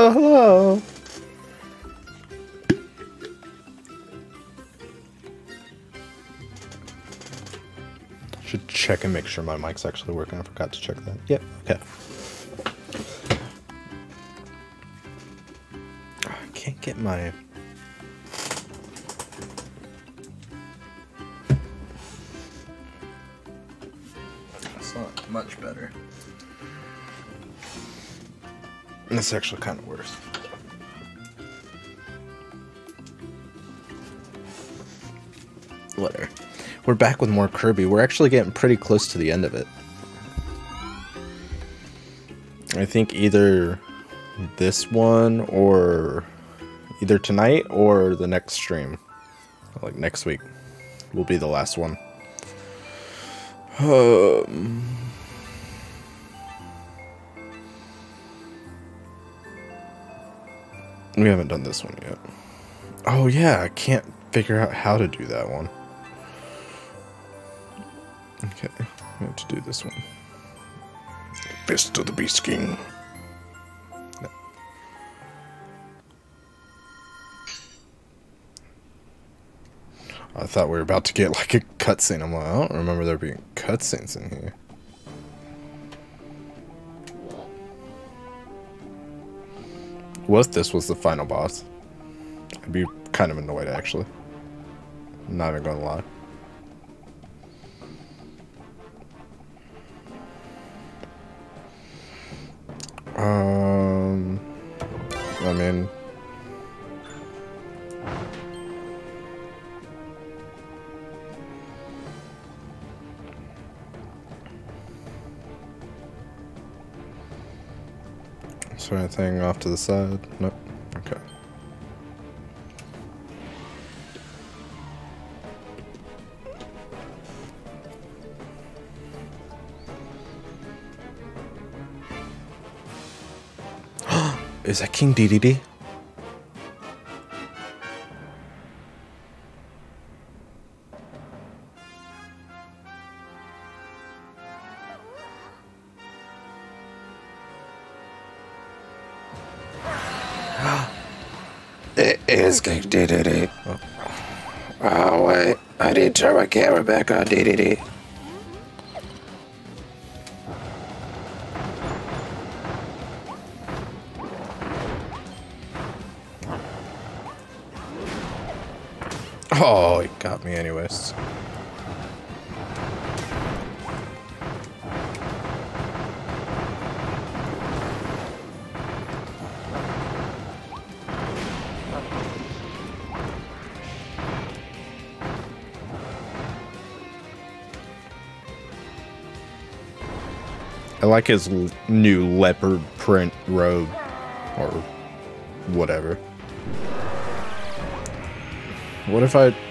Oh, hello. Should check and make sure my mic's actually working. I forgot to check that. Yep. Okay. I can't get my... It's not much better. It's actually kind of worse. Whatever. We're back with more Kirby. We're actually getting pretty close to the end of it. I think either this one or either tonight or the next stream, like next week, will be the last one. We haven't done this one yet. Oh yeah, I can't figure out how to do that one. Okay, we have to do this one. Fist of the Beast King. No. I thought we were about to get like a cutscene. I'm like, I don't remember there being cutscenes in here. What if this was the final boss? I'd be kind of annoyed actually. I'm not even gonna lie. I mean, is there anything off to the side? Nope. Okay. Is that King Dedede? It is King Dedede. Oh wait, I didn't turn my camera back on, Dedede. Oh, he got me anyways. I like his new leopard print robe, or whatever. What if I...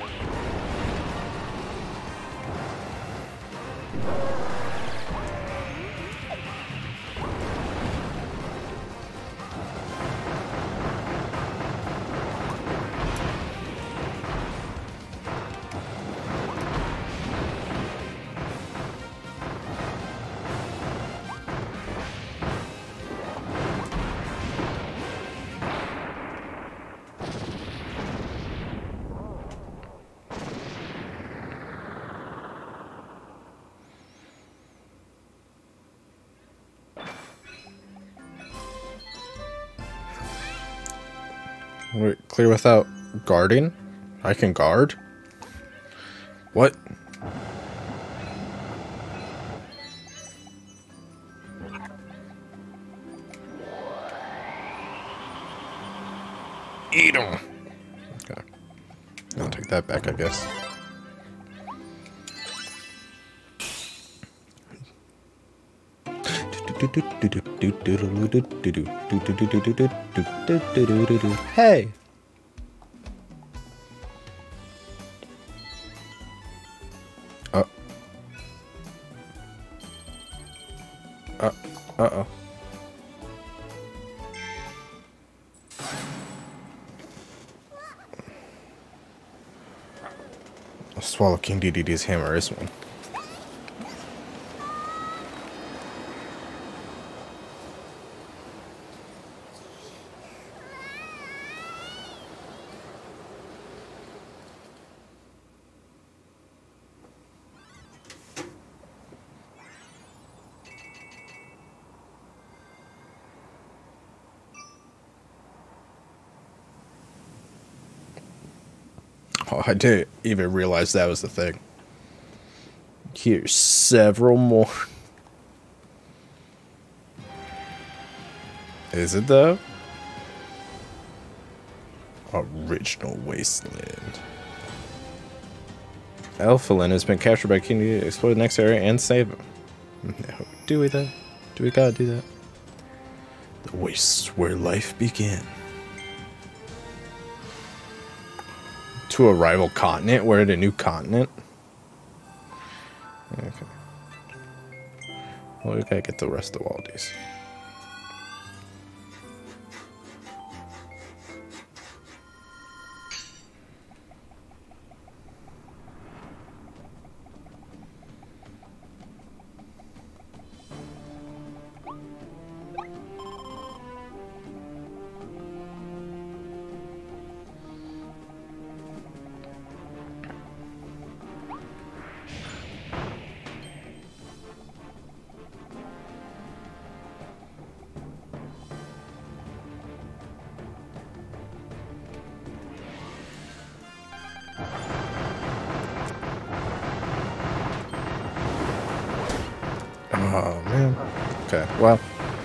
Wait, clear without guarding? I can guard? What? Eat 'em. Okay. I'll take that back, I guess. Hey! Uh-oh. I'll swallow King Dedede's hammer is one. Oh, I didn't even realize that was the thing. Here's several more. Is it though? Original Wasteland. Elfilin has been captured by King to explore the next area and save him. No. Do we though? Do we gotta do that? The wastes where life began. To a rival continent? We're at a new continent? Okay. Well, we gotta get the rest of Waldies. Oh, man. Okay, well.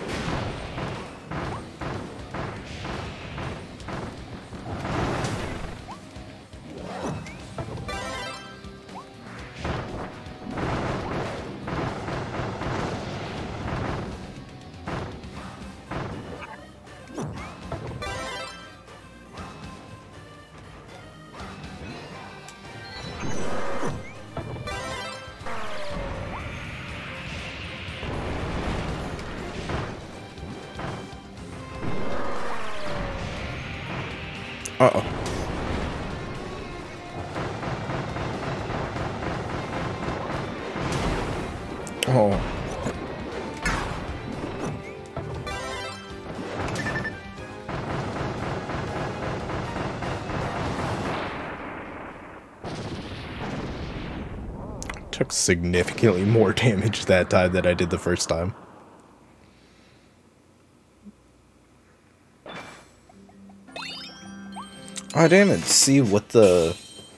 Uh-oh. Oh. Took significantly more damage that time than I did the first time. I didn't even see what the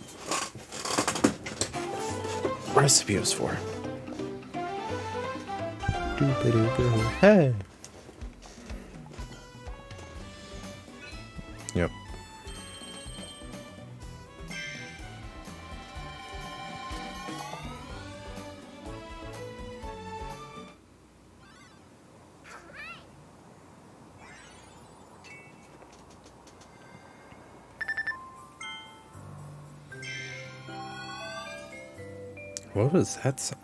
recipe was for. Hey. Yep. What was that sound?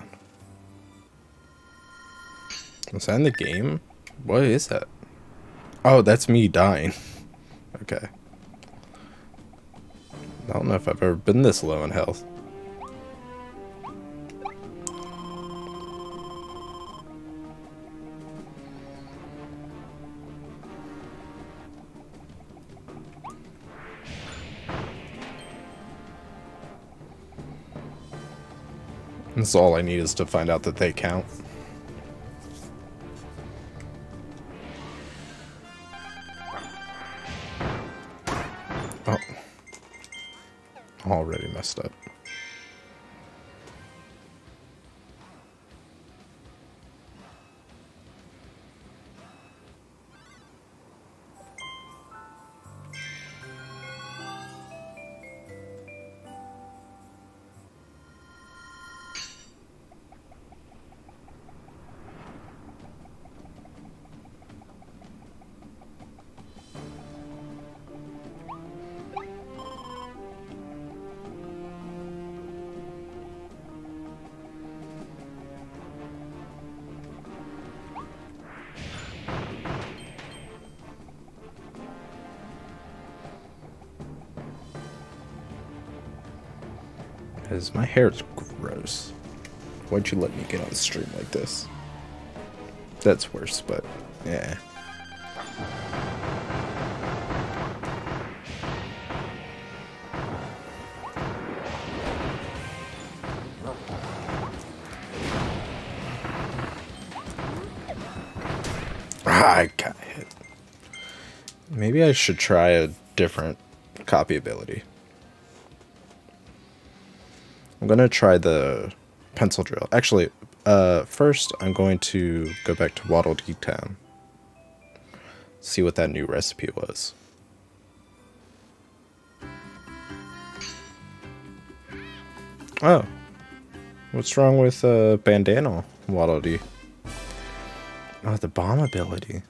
Was that in the game? What is that? Oh, that's me dying. Okay. I don't know if I've ever been this low in health. That's all I need is to find out that they count. Oh. Already messed up. Because my hair is gross. Why'd you let me get on stream like this? That's worse, but yeah. I got hit. Maybe I should try a different copy ability. I'm gonna try the pencil drill. Actually, first I'm going to go back to Waddle Dee Town. See what that new recipe was. Oh. What's wrong with Bandana Waddle Dee? Oh, the bomb ability.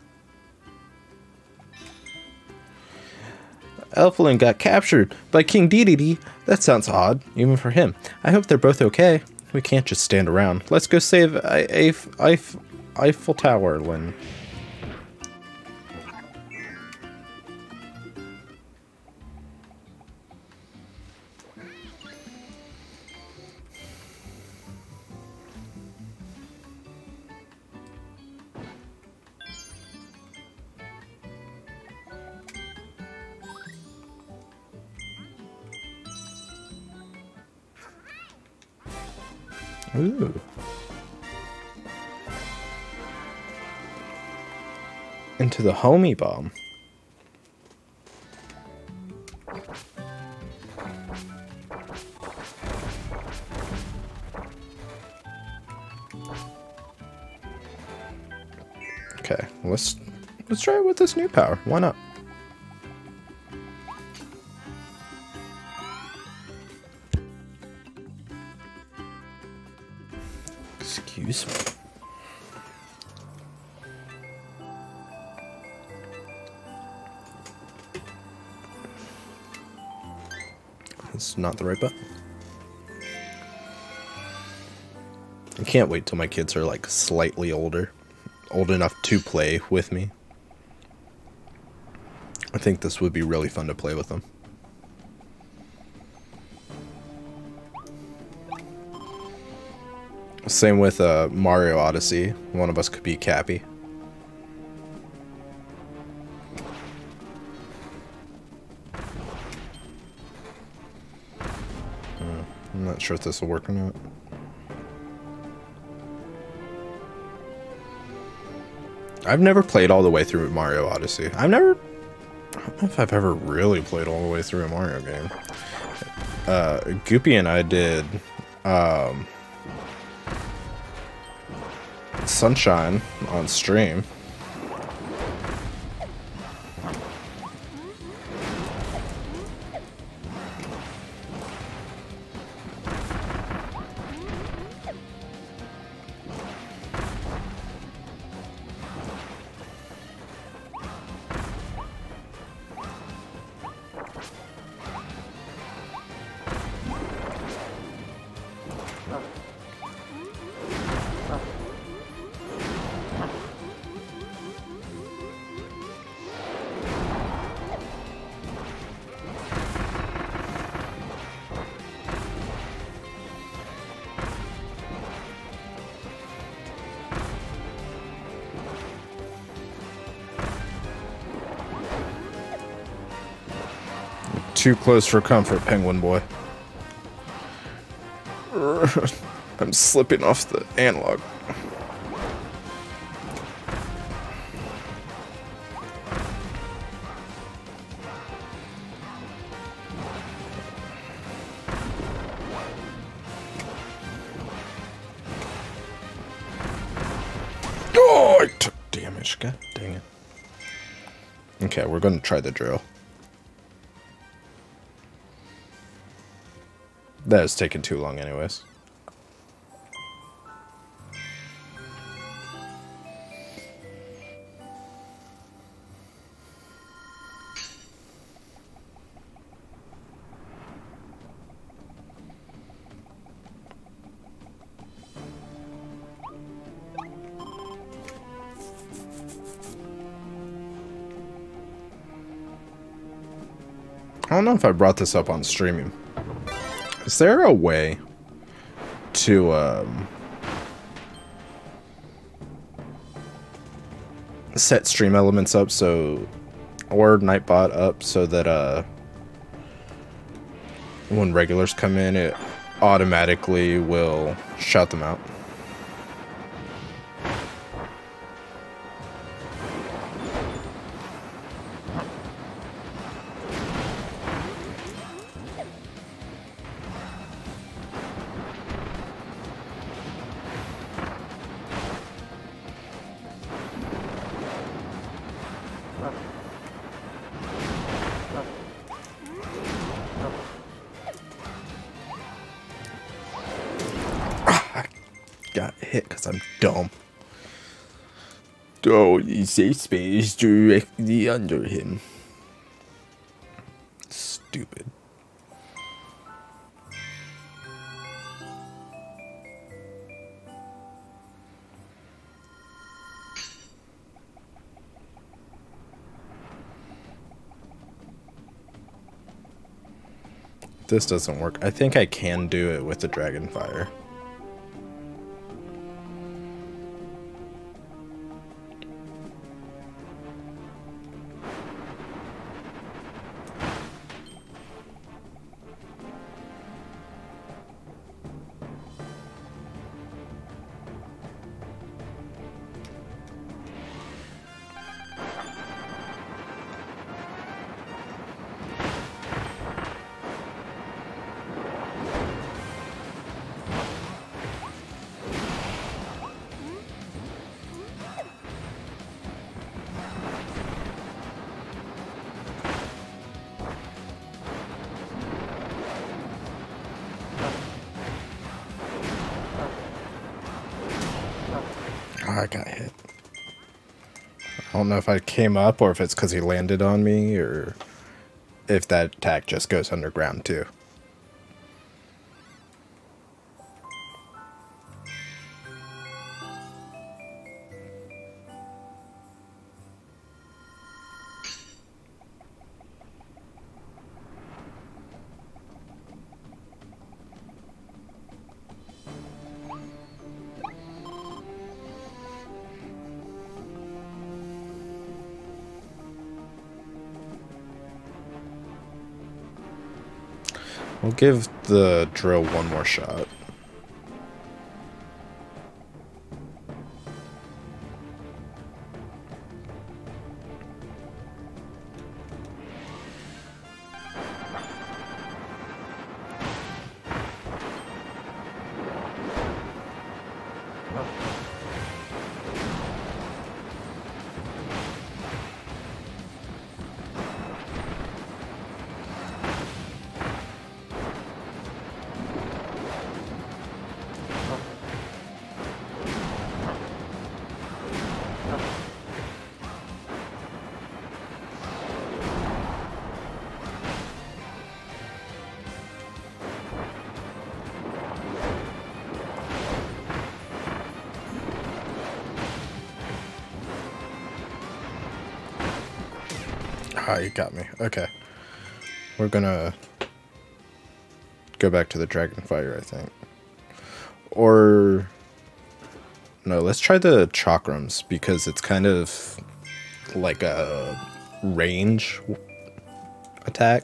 Elflin got captured by King Dedede. That sounds odd, even for him. I hope they're both okay. We can't just stand around. Let's go save Eiffel Tower, Lyn. Ooh. Into the homie bomb. Okay, let's try it with this new power. Why not? Excuse me. It's not the right button. I can't wait till my kids are like slightly older. Old enough to play with me. I think this would be really fun to play with them. Same with Mario Odyssey. One of us could be Cappy. I'm not sure if this will work or not. I've never played all the way through Mario Odyssey. I don't know if I've ever really played all the way through a Mario game. Goopy and I did Sunshine on stream. Too close for comfort, Penguin Boy. I'm slipping off the analog. Oh, I took damage. God dang it. Okay, we're going to try the drill. That is taking too long anyways. I don't know if I brought this up on streaming. Is there a way to set stream elements up so, or Nightbot up so that when regulars come in, it automatically will shout them out? I got hit because I'm dumb. Don't you say space directly under him. Stupid. This doesn't work. I think I can do it with the dragon fire. Oh, I got hit. I don't know if I came up or if it's because he landed on me or if that attack just goes underground too. We'll give the drill one more shot. Ah, you got me. Okay. We're gonna go back to the dragon fire, I think. Or no, let's try the chakrams because it's kind of like a range attack.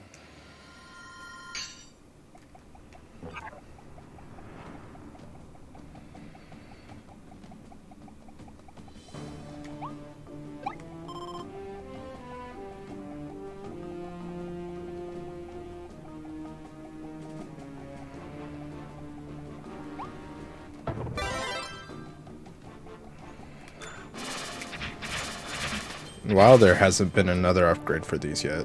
Wow, there hasn't been another upgrade for these yet.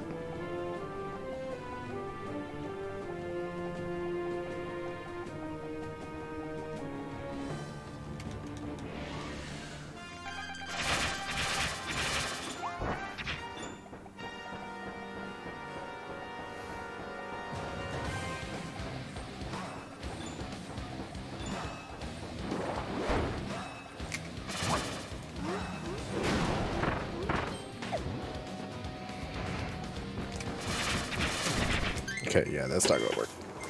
Okay, yeah, that's not gonna work.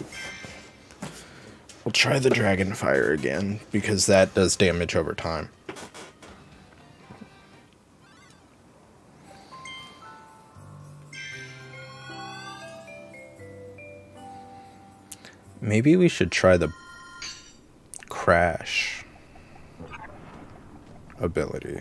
We'll try the dragon fire again, because that does damage over time. Maybe we should try the crash ability.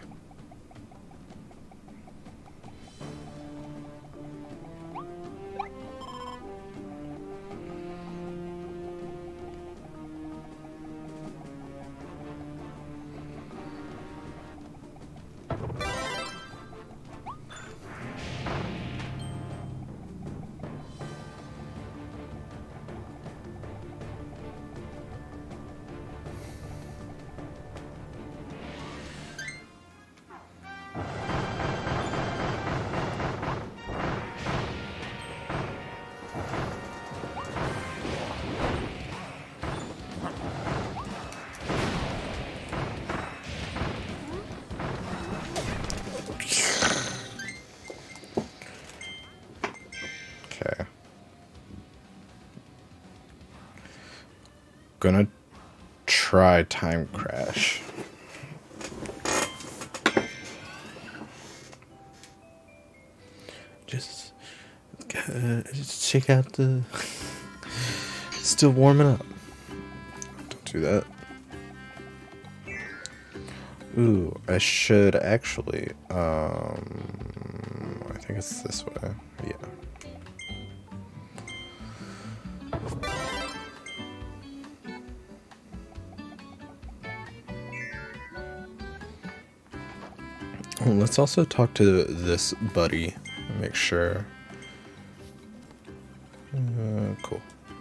gonna try Time Crash. Just check out the... Still warming up. Don't do that. Ooh, I should actually, I think it's this way. Yeah. Well, let's also talk to this buddy and make sure. Cool.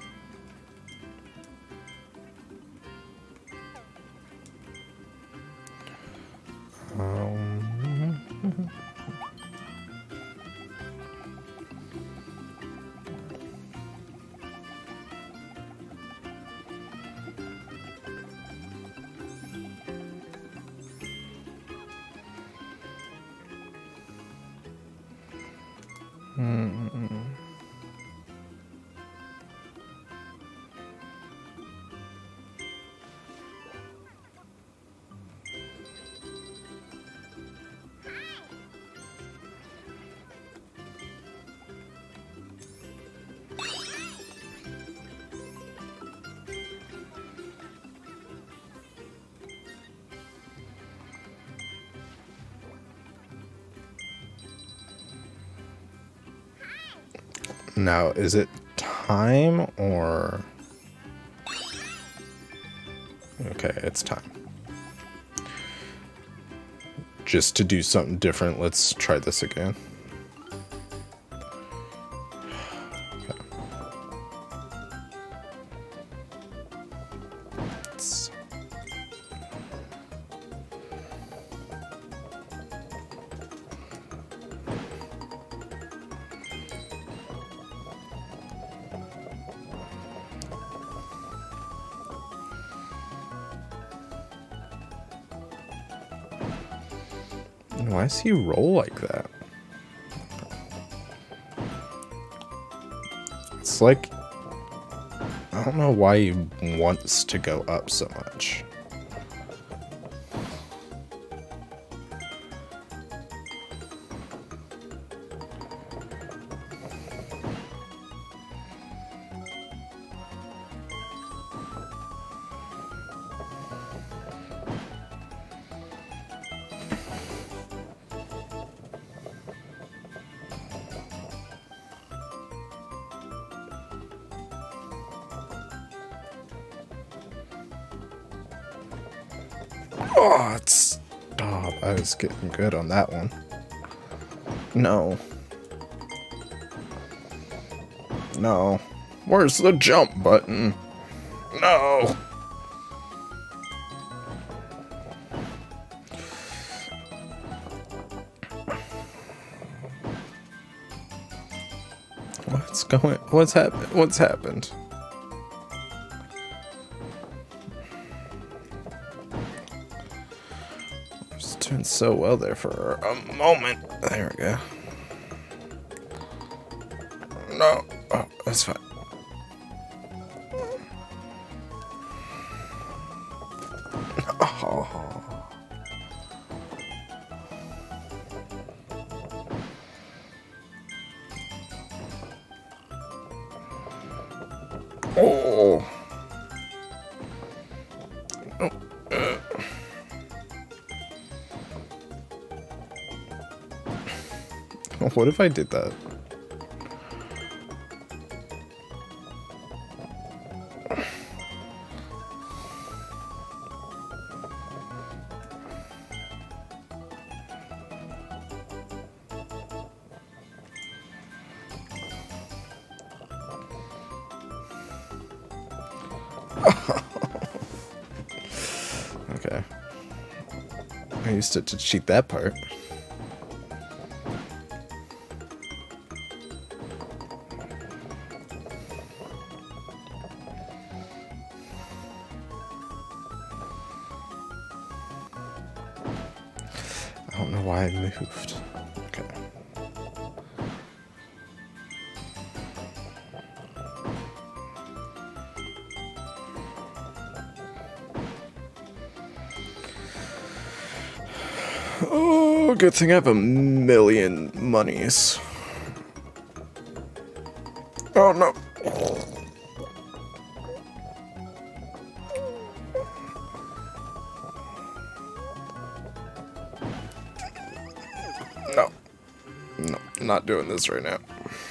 Now, is it time or... Okay, it's time. Just to do something different, let's try this again. Okay. Why does he roll like that? It's like... I don't know why he wants to go up so much. Oh, stop. I was getting good on that one. No. No. Where's the jump button? No. What's happened? Doing so well there for a moment. There we go. No. Oh, that's fine. Oh. Oh. What if I did that? Okay. I used it to cheat that part. I don't know why I moved. Okay. Oh, good thing I have 1,000,000 monies. Oh no. No. No, not doing this right now.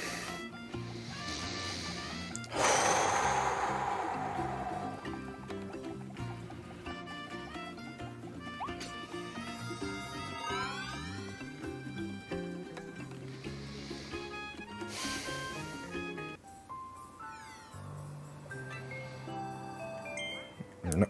No.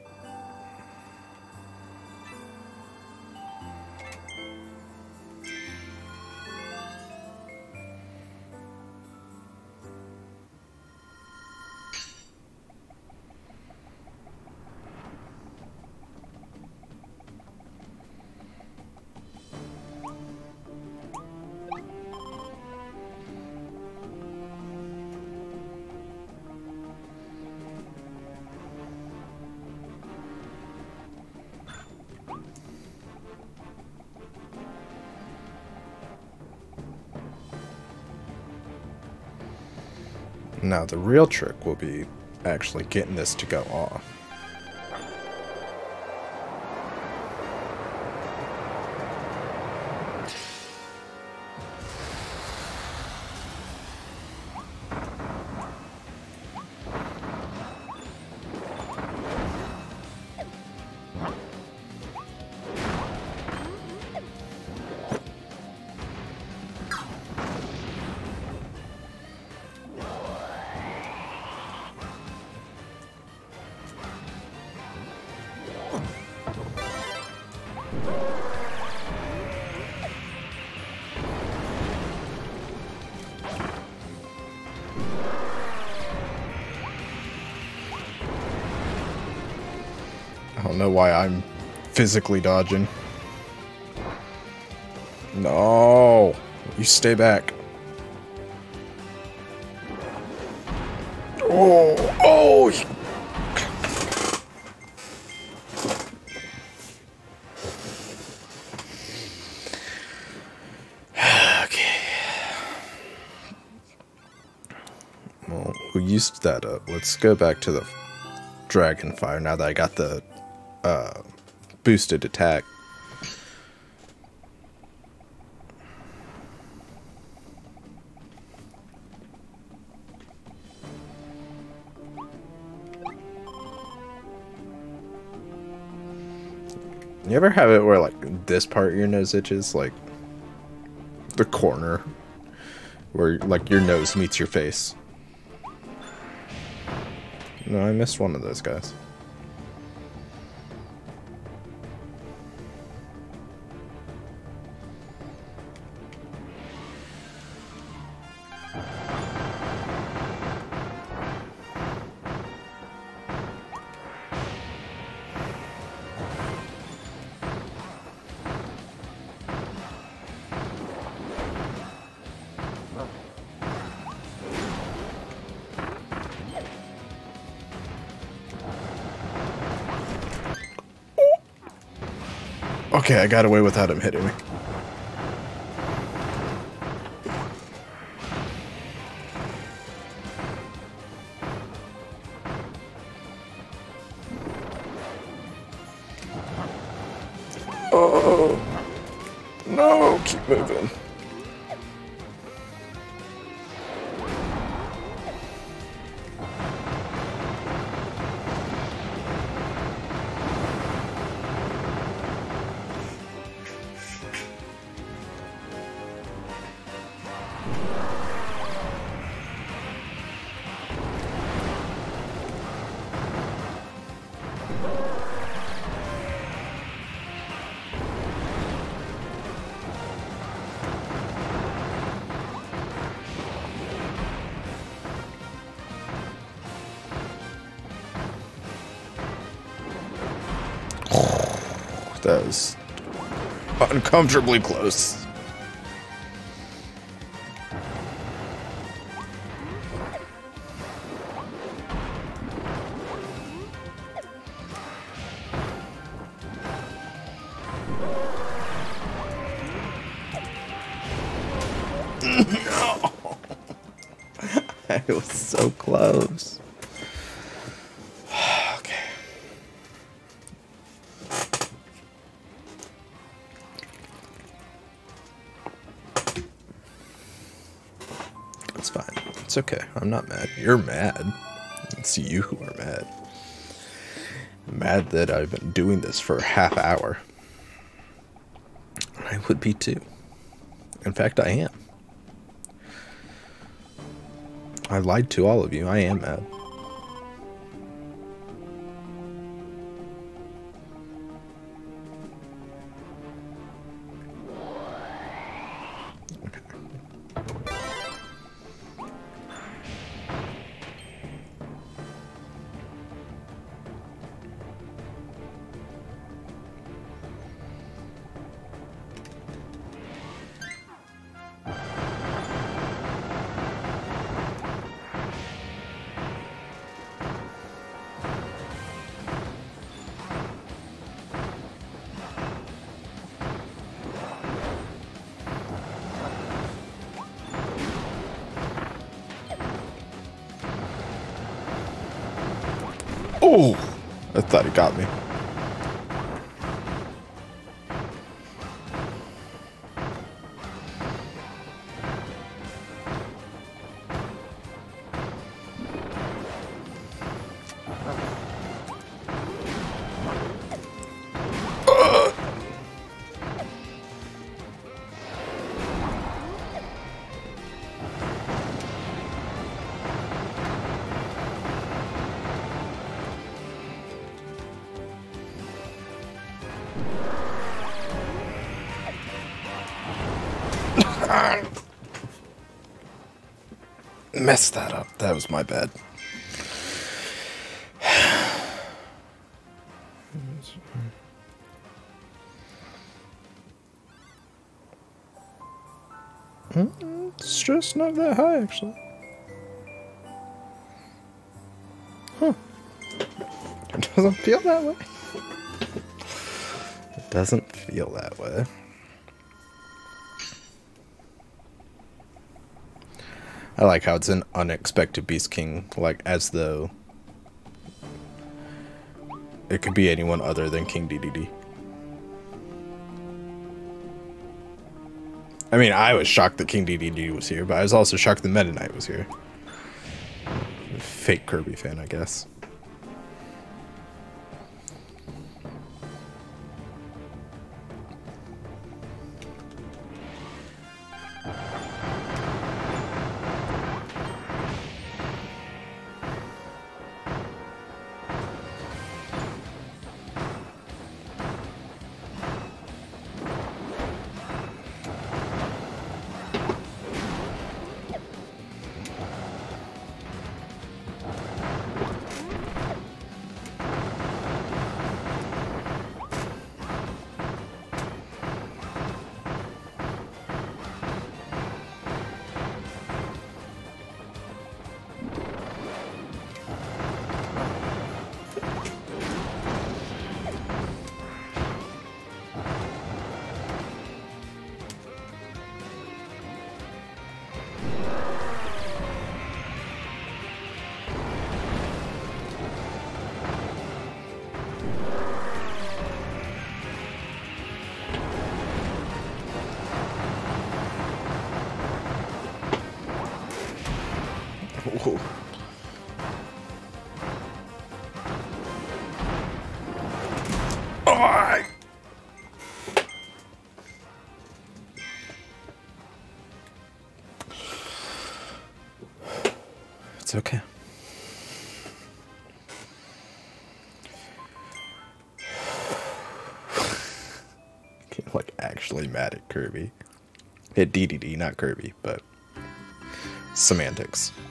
Now the real trick will be actually getting this to go off. I don't know why I'm physically dodging. No, you stay back. Oh, oh! Okay. Well, we used that up. Let's go back to the Dragon Fire now that I got the boosted attack. You ever have it where like this part of your nose itches, like the corner where like your nose meets your face? No, I missed one of those guys. Okay, I got away without him hitting me. Oh, no, keep moving. That was uncomfortably close. It was so close. Okay. It's fine. It's okay. I'm not mad. You're mad. It's you who are mad. I'm mad that I've been doing this for a half hour. I would be too. In fact, I am. I lied to all of you. I am mad. Oh! I thought he got me. Messed that up. That was my bad. It's just not that high, actually. Huh. It doesn't feel that way. It doesn't feel that way. I like how it's an unexpected Beast King, like as though it could be anyone other than King Dedede. I mean, I was shocked that King Dedede was here, but I was also shocked that Meta Knight was here. Fake Kirby fan, I guess. Whoa. Oh, it's okay. Like actually mad at Kirby. At Dedede, not Kirby, but semantics.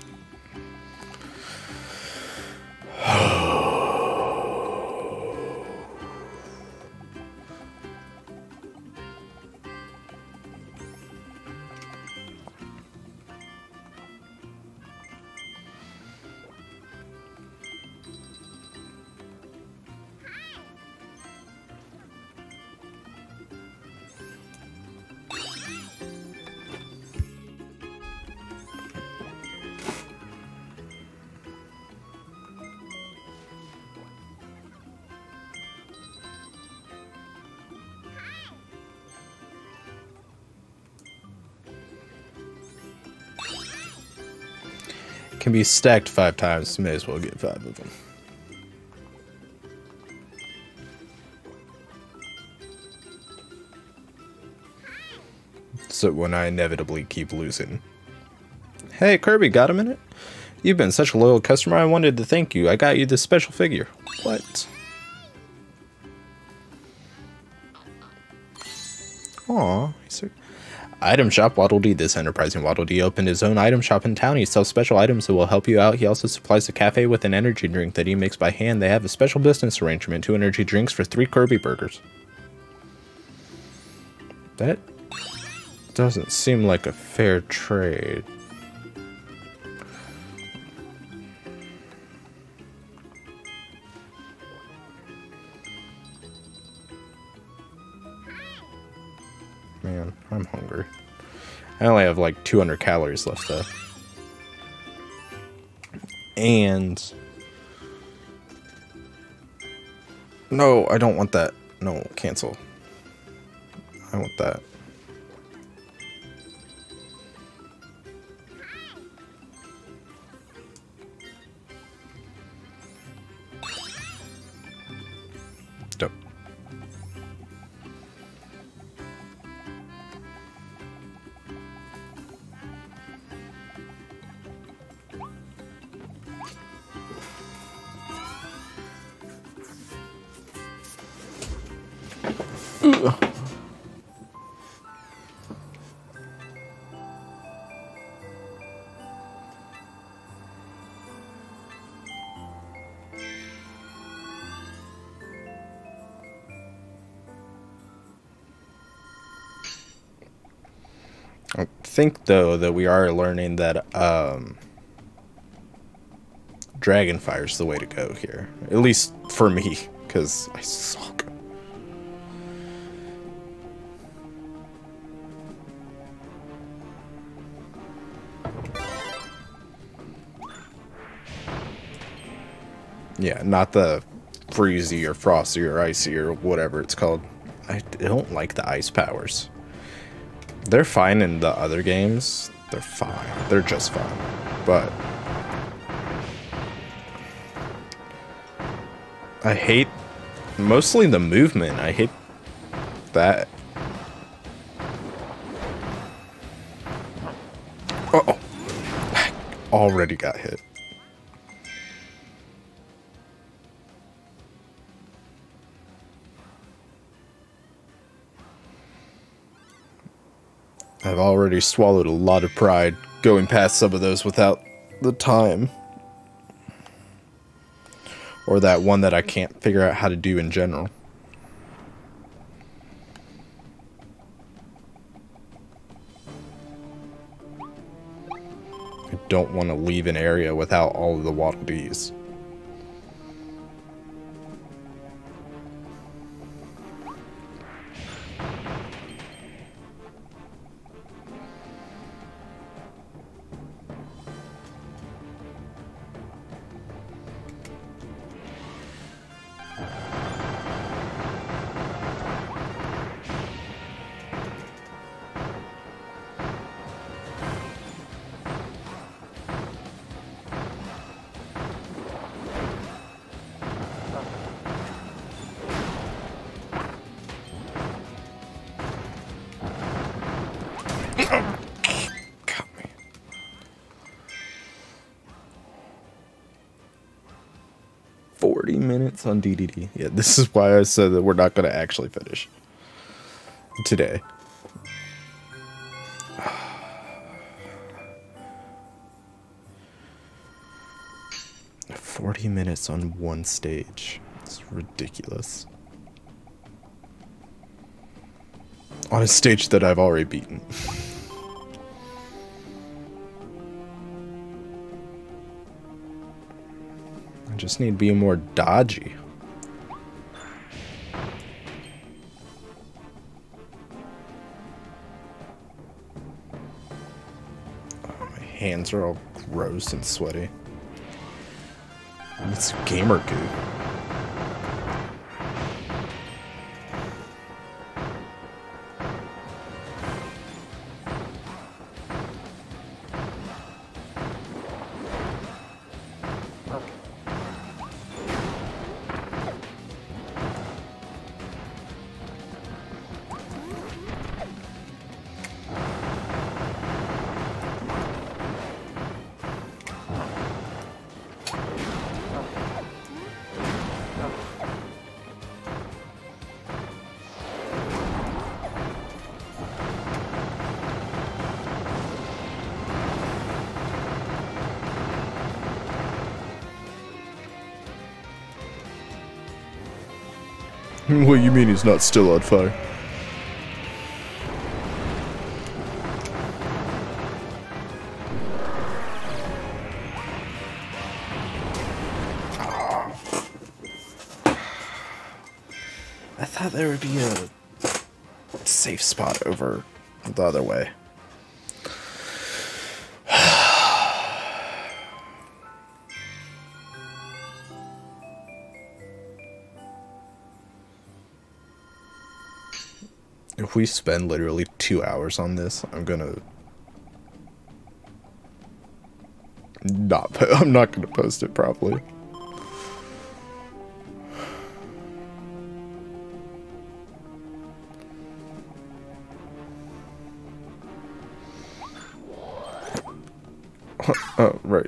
Can be stacked 5 times. May as well get 5 of them. So when I inevitably keep losing. Hey Kirby, got a minute? You've been such a loyal customer, I wanted to thank you. I got you this special figure. What? Aw. Item shop Waddle Dee. This enterprising Waddle Dee opened his own item shop in town. He sells special items that will help you out. He also supplies the cafe with an energy drink that he makes by hand. They have a special business arrangement. 2 energy drinks for 3 Kirby burgers. That doesn't seem like a fair trade. Man, I'm hungry. I only have like 200 calories left though. And... no, I don't want that. No, cancel. I want that. Dope. I think though that we are learning that Dragonfire is the way to go here, at least for me, because I suck. Yeah, not the freezy or frosty or icy or whatever it's called. I don't like the ice powers. They're fine in the other games. They're fine. They're just fine. But I hate mostly the movement. I hate that. Uh-oh. Already got hit. I've already swallowed a lot of pride going past some of those without the time. Or that one that I can't figure out how to do in general. I don't want to leave an area without all of the Waddle Dees. Got me. $40 on DDD. Yeah, this is why I said that we're not going to actually finish today. $40 on one stage. It's ridiculous. On a stage that I've already beaten. I just need to be more dodgy. Oh, my hands are all gross and sweaty. It's gamer goo. What do you mean he's not still on fire? I thought there would be a safe spot over the other way. If we spend literally 2 hours on this, I'm not gonna post it properly. Oh, right.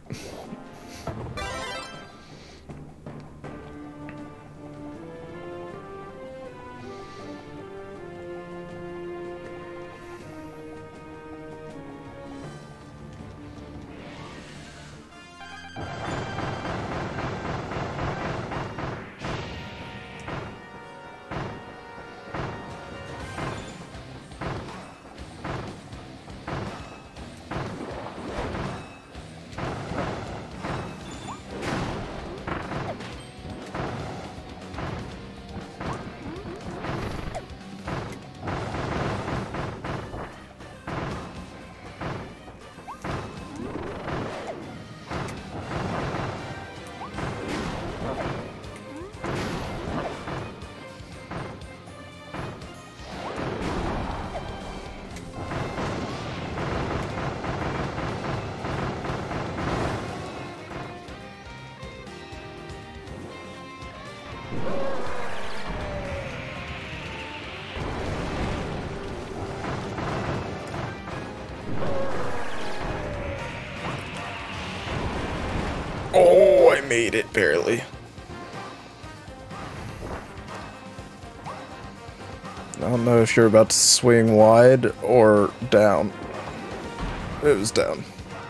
Oh, I made it barely. I don't know if you're about to swing wide or down. It was down.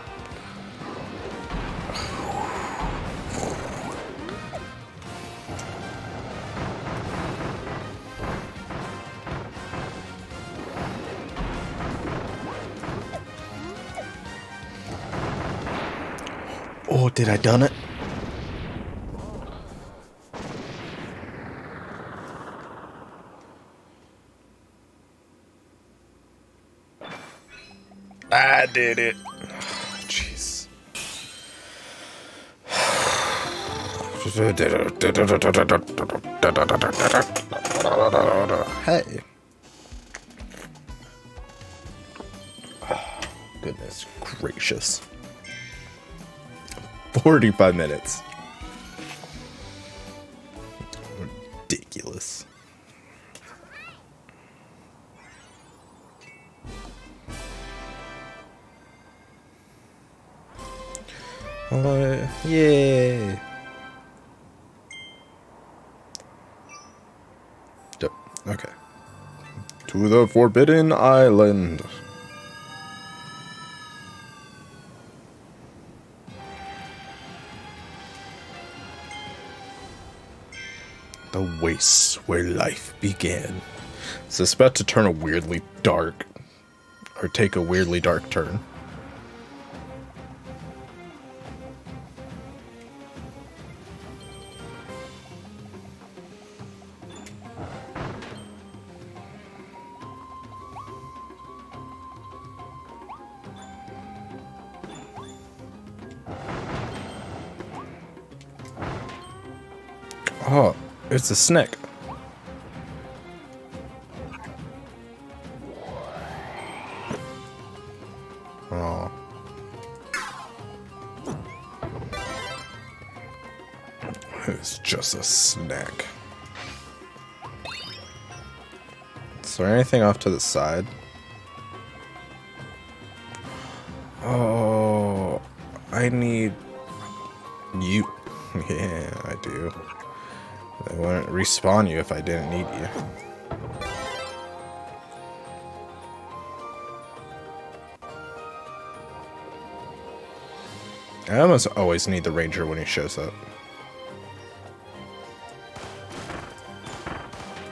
Oh, did I done it? I did it. Jeez. Hey. Oh, goodness gracious. 45 minutes. Ridiculous. Yay. Yep. Okay. To the Forbidden Island. The wastes where life began. So it's about to turn a weirdly dark, or take a weirdly dark turn. Oh, it's a snake. Oh. It's just a snack. Is there anything off to the side? Oh, I need you. Yeah, I do. I wouldn't respawn you if I didn't need you. I almost always need the ranger when he shows up.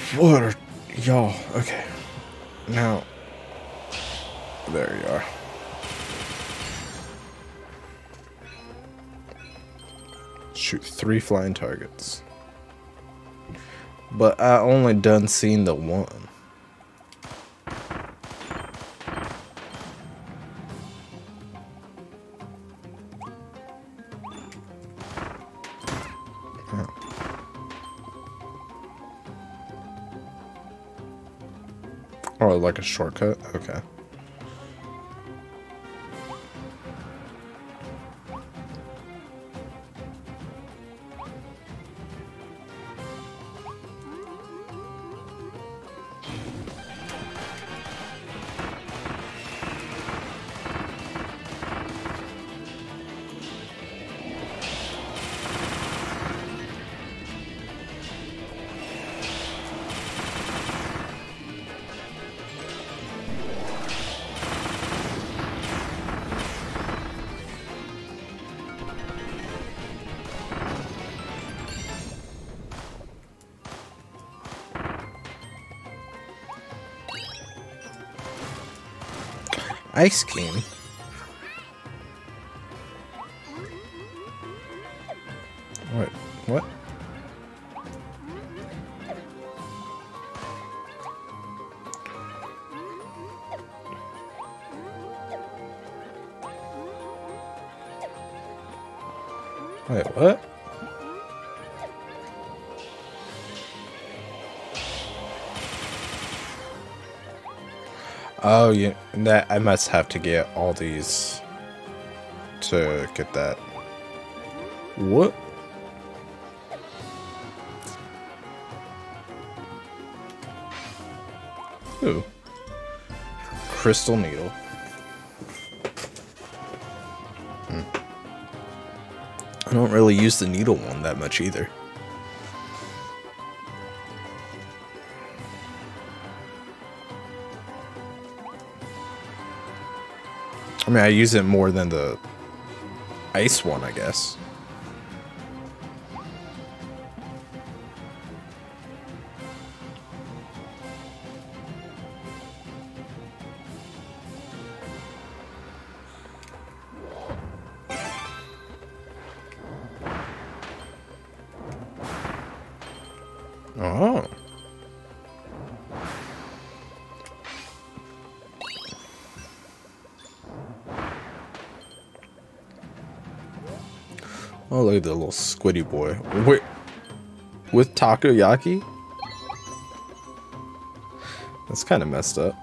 What are y'all? Okay. Now, there you are. Shoot 3 flying targets. But I only done seen the one. Oh, like a shortcut? Okay. Ice King? What? What? Wait, what? Oh, yeah, that I must have to get all these to get that. What? Ooh. Crystal needle. I don't really use the needle one that much either. I mean, I use it more than the ice one, I guess. Oh. Oh, look at the little squiddy boy. Wait, with takoyaki? That's kind of messed up.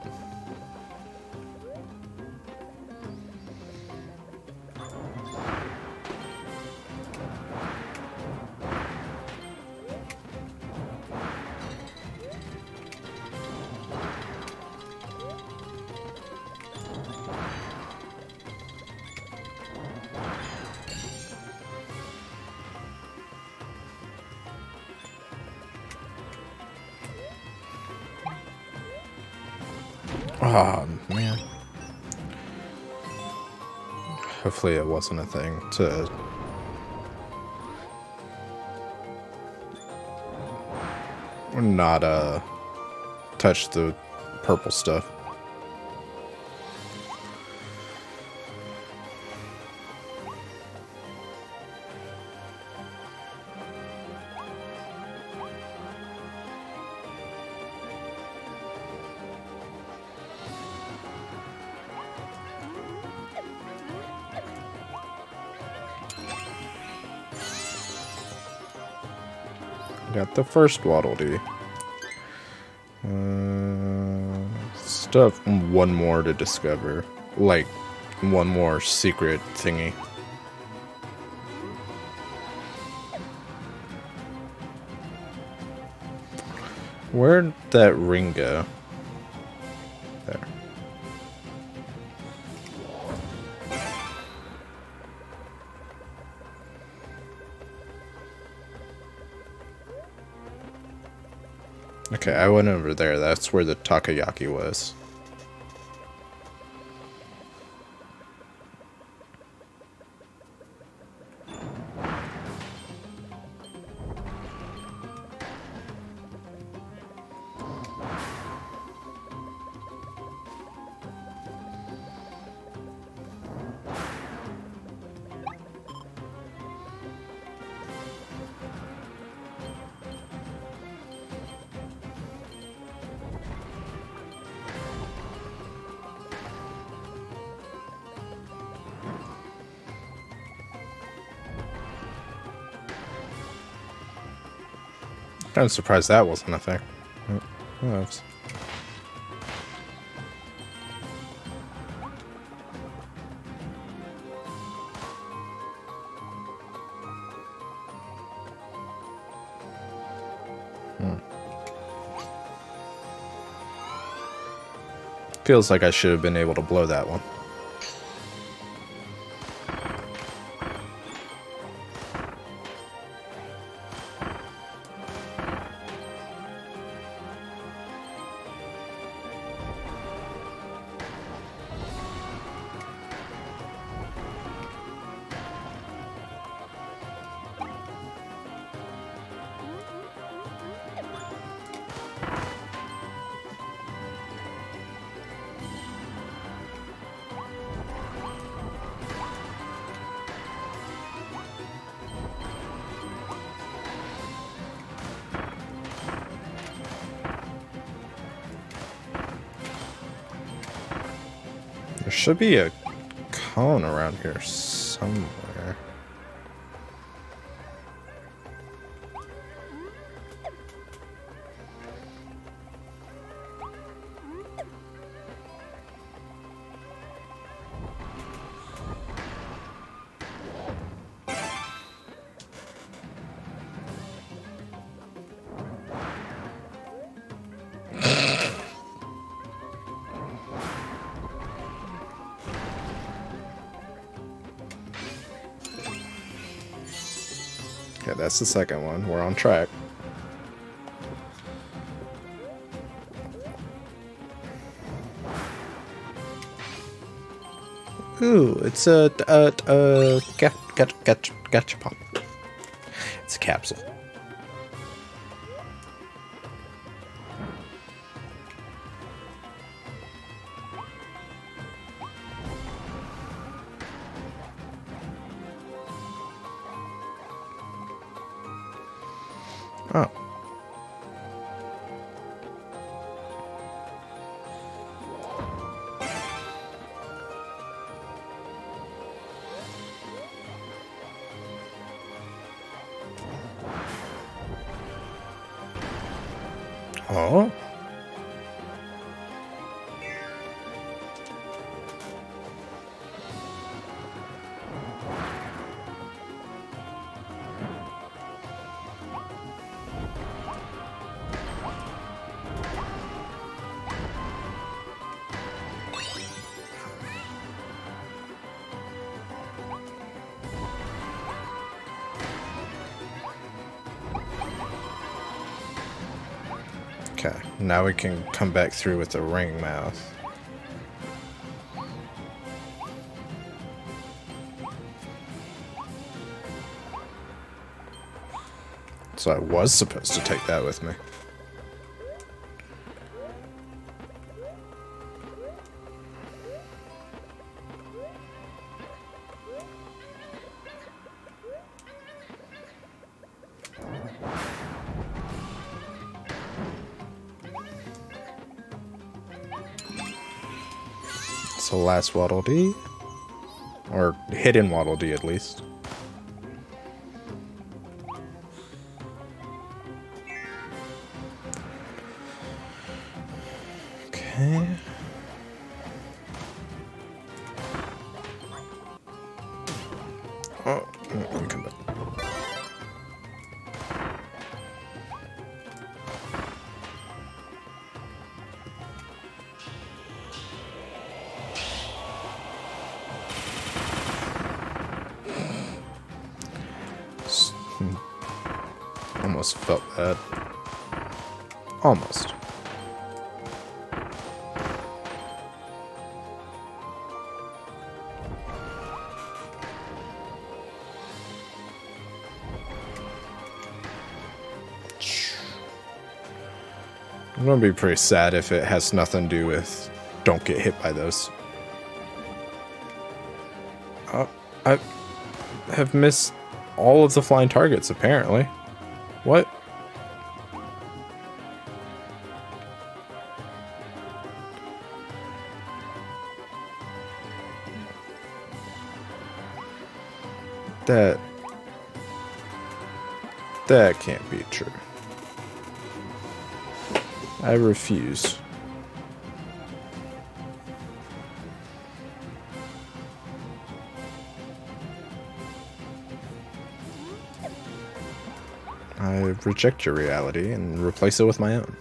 Oh, man. Hopefully it wasn't a thing to... not, touch the purple stuff. Got the first Waddle Dee. Still have one more to discover. Like, one more secret thingy. Where'd that ring go? There. Okay, I went over there. That's where the takoyaki was. I'm surprised that wasn't a thing. Oh, feels like I should have been able to blow that one. There should be a cone around here somewhere. Okay, that's the second one. We're on track. Ooh, it's a gachapon. It's a capsule. Oh. Oh. Okay, now we can come back through with the ring mouth. So I was supposed to take that with me. So last Waddle Dee, or hidden Waddle Dee at least. Okay. Oh, let me come back. Almost felt that. Almost. I'm gonna be pretty sad if it has nothing to do with don't get hit by those. I have missed all of the flying targets, apparently. What? That can't be true. I refuse. I reject your reality and replace it with my own.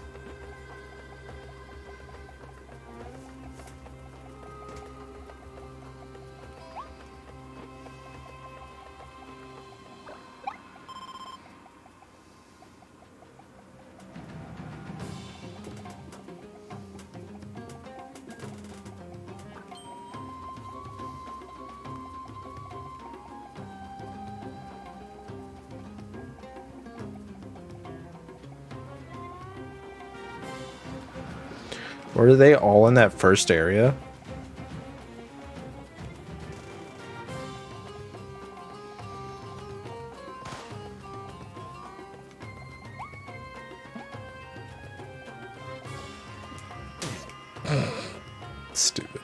Were they all in that first area? Stupid.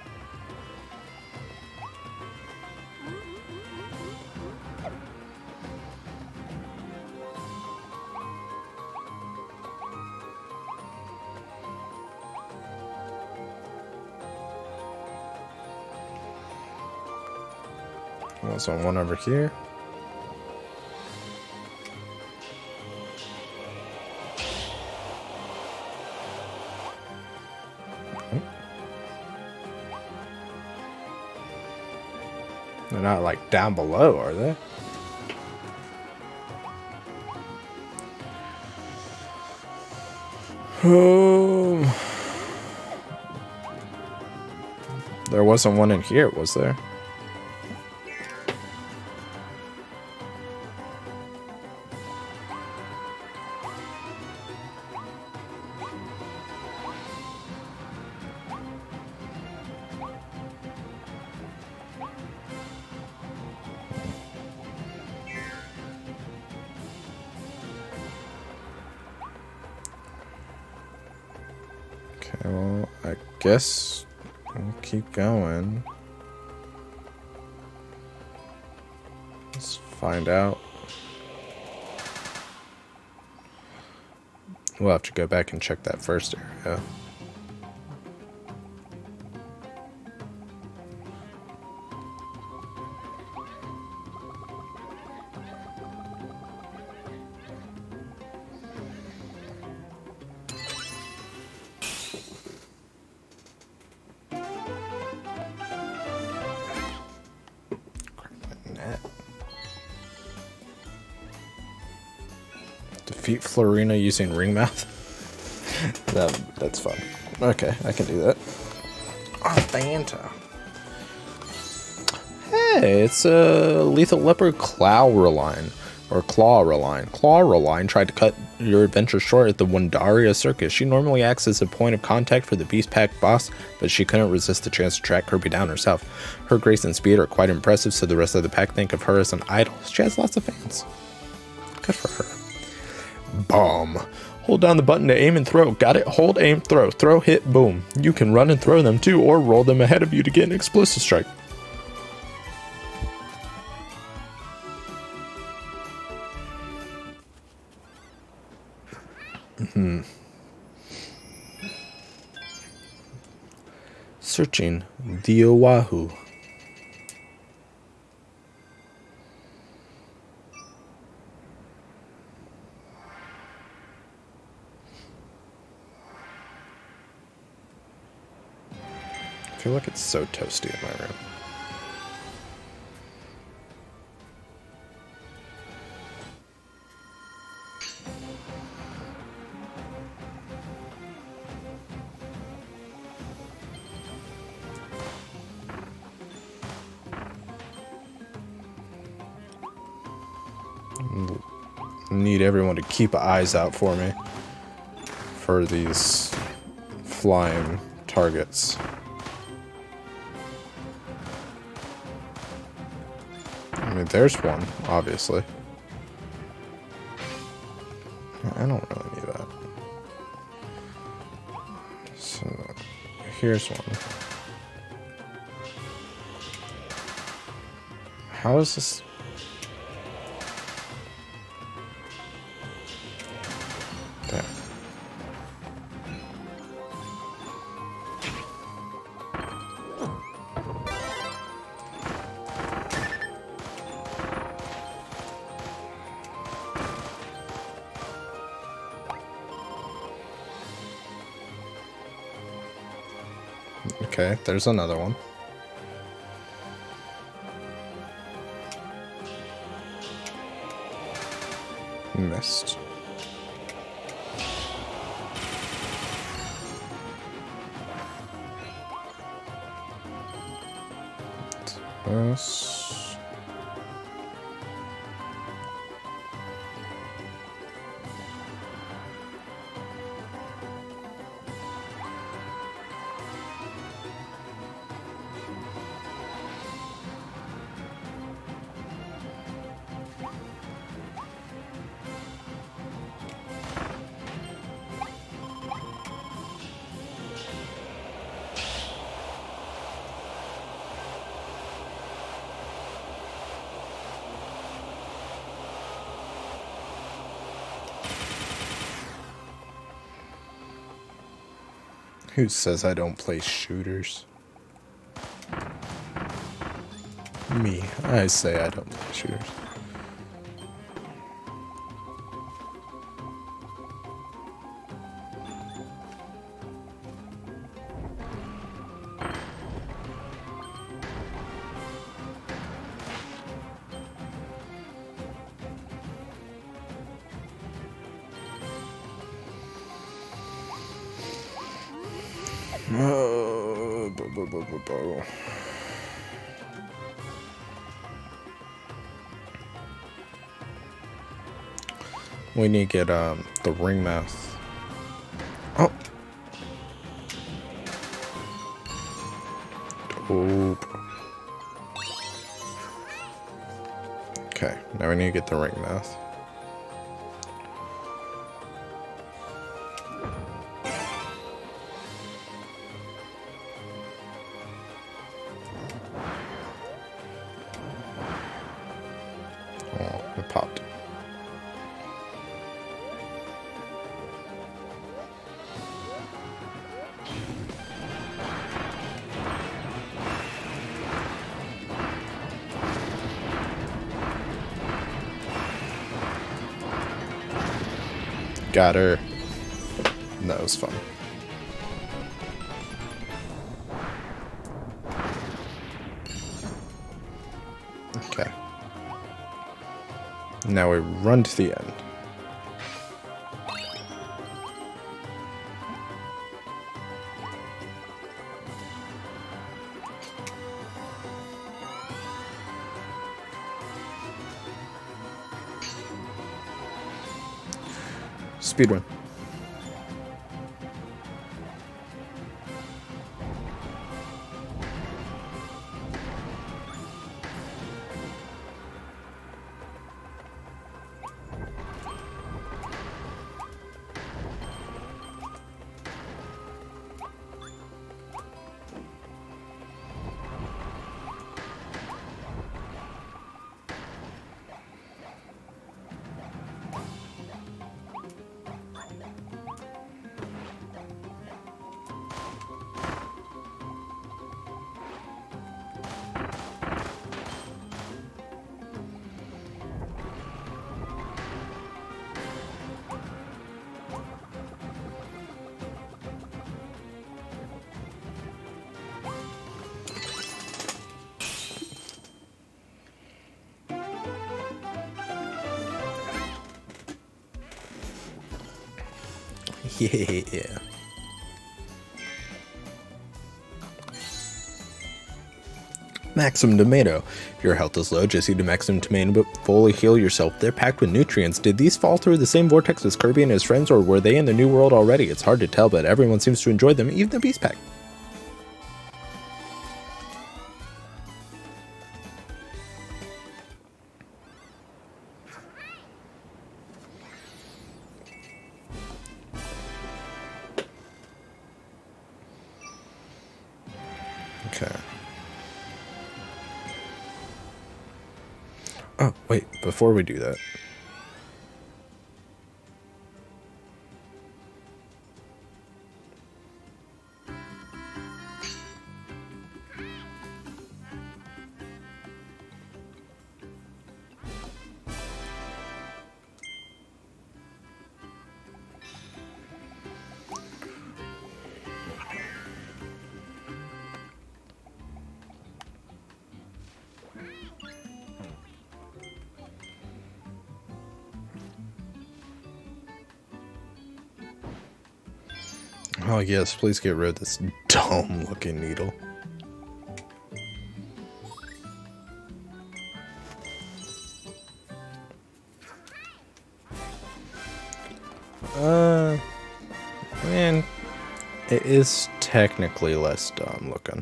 Also one over here. They're not like down below, are they? There wasn't one in here, was there? Okay, well, I guess we'll keep going. Let's find out. We'll have to go back and check that first area. Defeat Florina using Ringmouth. That's fun. Okay, I can do that. Oh, Fanta. Hey, it's a Lethal Leopard Clawroline. Or Clawroline. Clawroline tried to cut your adventure short at the Wundaria Circus. She normally acts as a point of contact for the Beast Pack boss, but she couldn't resist the chance to track Kirby down herself. Her grace and speed are quite impressive, so the rest of the pack think of her as an idol. She has lots of fans. Good for her. Bomb. Hold down the button to aim and throw. Got it? Hold, aim, throw. Throw, hit, boom. You can run and throw them too, or roll them ahead of you to get an explosive strike. Searching the Oahu. I feel like it's so toasty in my room. Need everyone to keep eyes out for me for these flying targets. I mean, there's one, obviously. I don't really need that. So, here's one. How is this? There. Okay, there's another one. Missed. This. Who says I don't play shooters? Me. I say I don't play shooters. We need to get the ring mouth. Oh. Oh. Okay, now we need to get the ring mouth. Oh, it popped. Got her. That was fun. Okay. Now we run to the end. Speedrun. Yeah. Maximum Tomato. If your health is low, just eat a Maximum Tomato but fully heal yourself. They're packed with nutrients. Did these fall through the same vortex as Kirby and his friends, or were they in the new world already? It's hard to tell, but everyone seems to enjoy them, even the Beast Pack. Okay. Oh, wait, before we do that. Oh yes, please get rid of this dumb looking needle. Man, it is technically less dumb looking.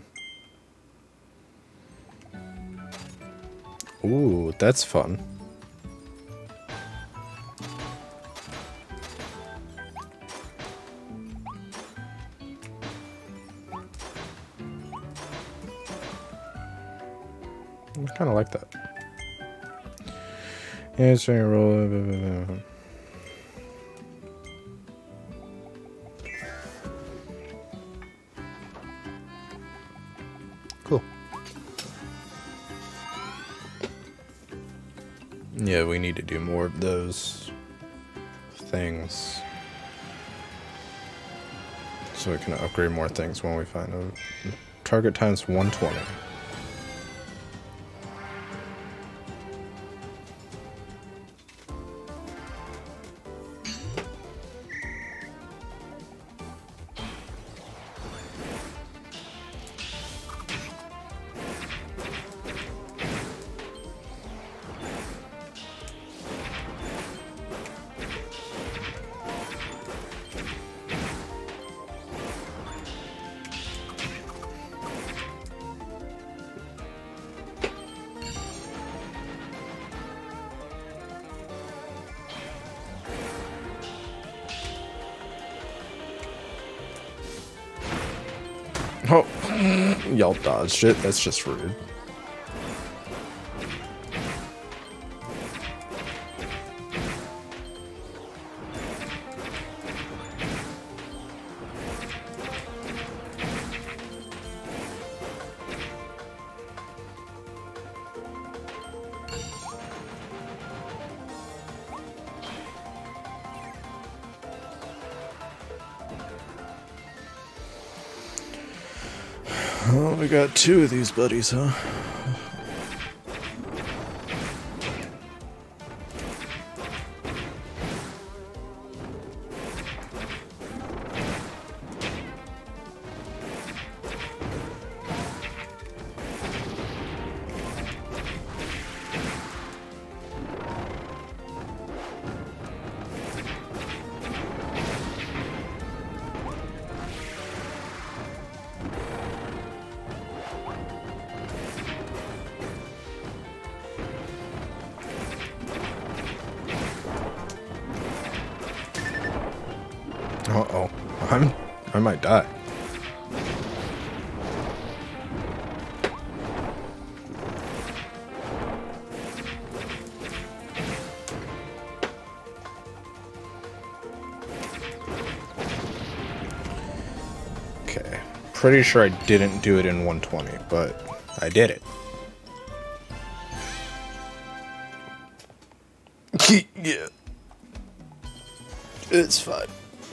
Ooh, that's fun. I kind of like that. Yeah, it's trying to roll. Cool. Yeah, we need to do more of those things so we can upgrade more things when we find them. Target times 120. Oh, y'all dodged it. That's just rude. Oh, we got two of these buddies, huh? Uh-oh. I might die. Okay. Pretty sure I didn't do it in 120, but I did it. Yeah. It's fine.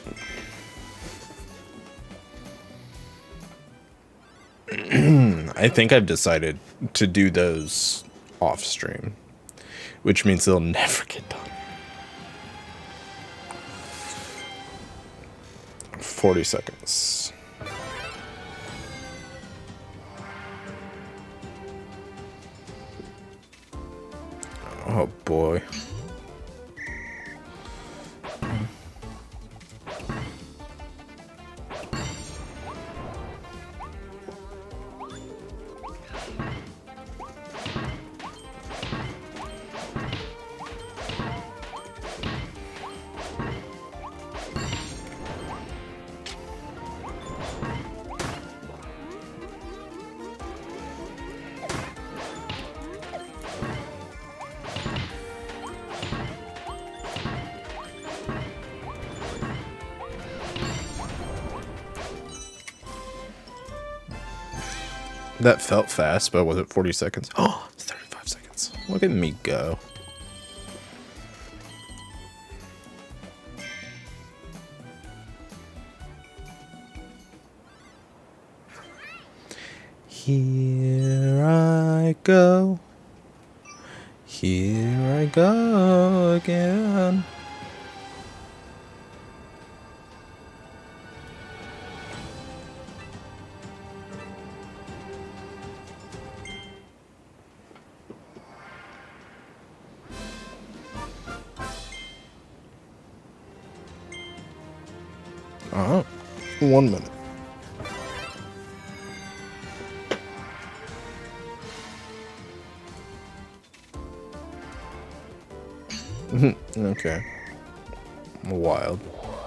I think I've decided to do those off stream, which means they'll never get done. 40 seconds. Oh boy. That felt fast, but was it 40 seconds? Oh, it's 35 seconds. Look at me go. Here I go. Here I go again. 1 minute. Okay. Wild.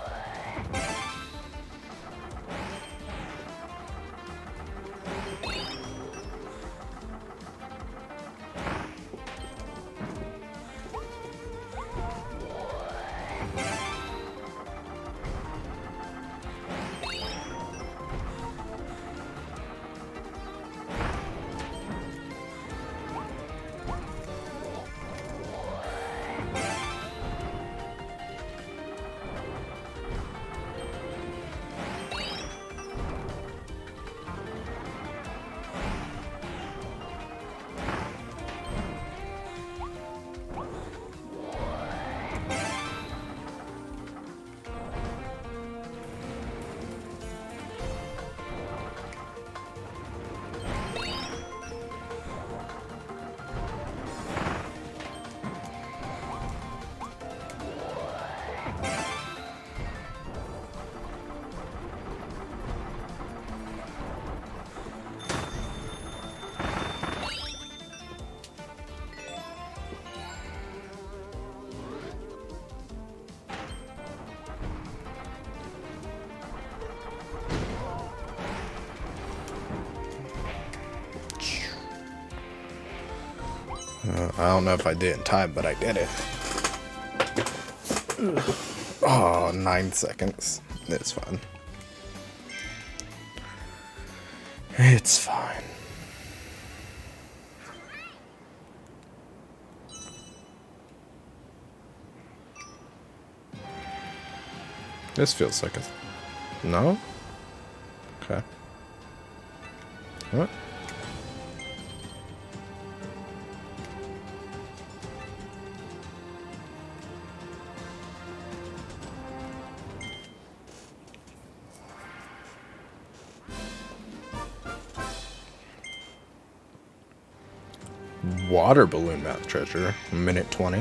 I don't know if I did in time, but I did it. Oh, 9 seconds. It's fine. It's fine. This feels like a... No? Okay. What? Water balloon mouth treasure, minute 20.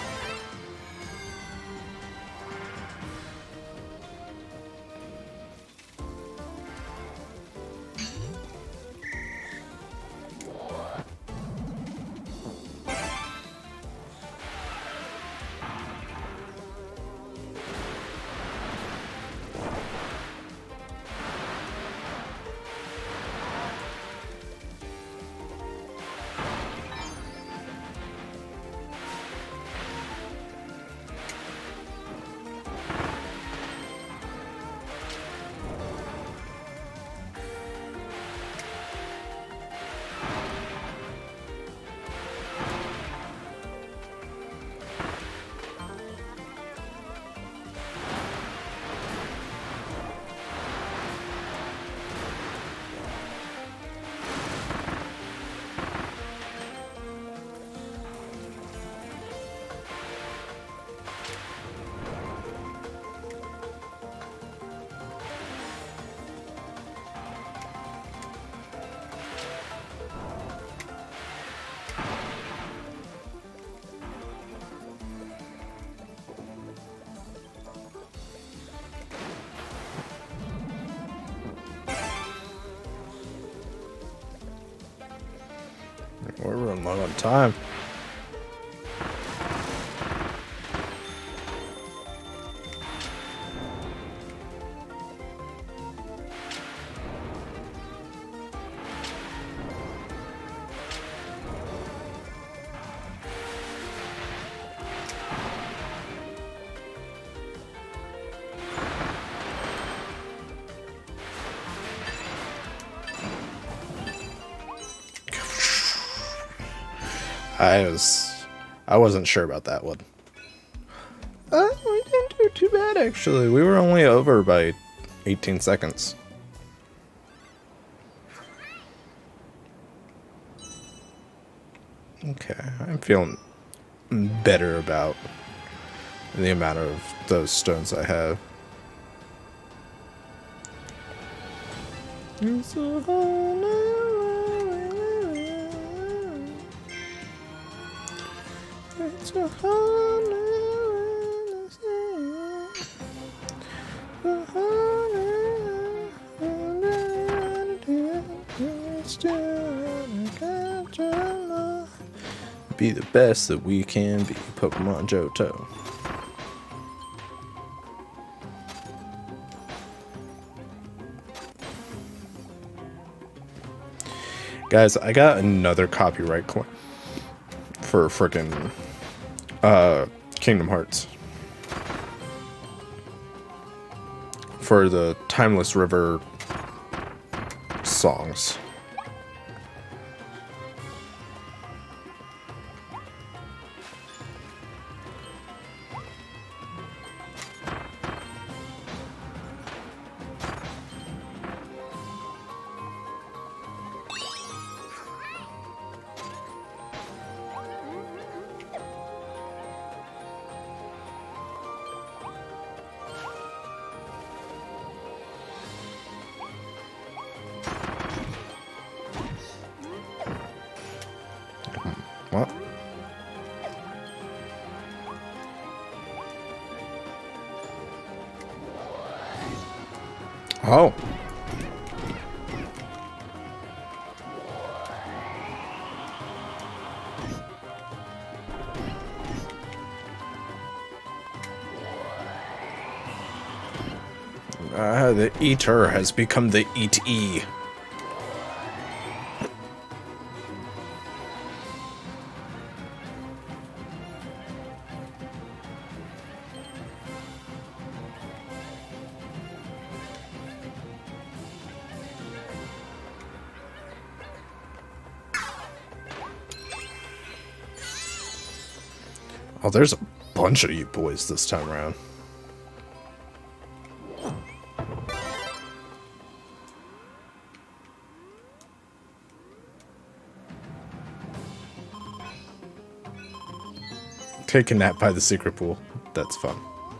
We're running low on time. I wasn't sure about that one. We didn't do too bad, actually. We were only over by 18 seconds. Okay, I'm feeling better about the amount of those stones I have. It's a whole new world. It's a whole new world. be the best that we can be. Pokemon Johto. Guys, I got another copyright claim for frickin' Kingdom Hearts. For the Timeless River songs. What? Oh. The eater has become the eat-e. Oh, there's a bunch of you boys this time around. Take a nap by the secret pool. That's fun.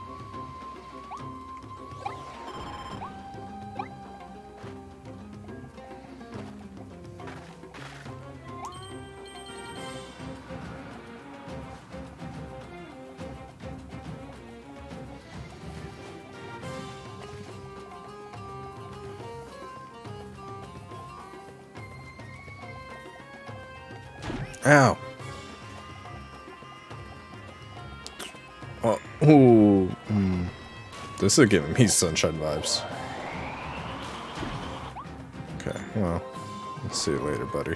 Ow. Oh, ooh. This is giving me sunshine vibes. Okay, well, I'll see you later, buddy.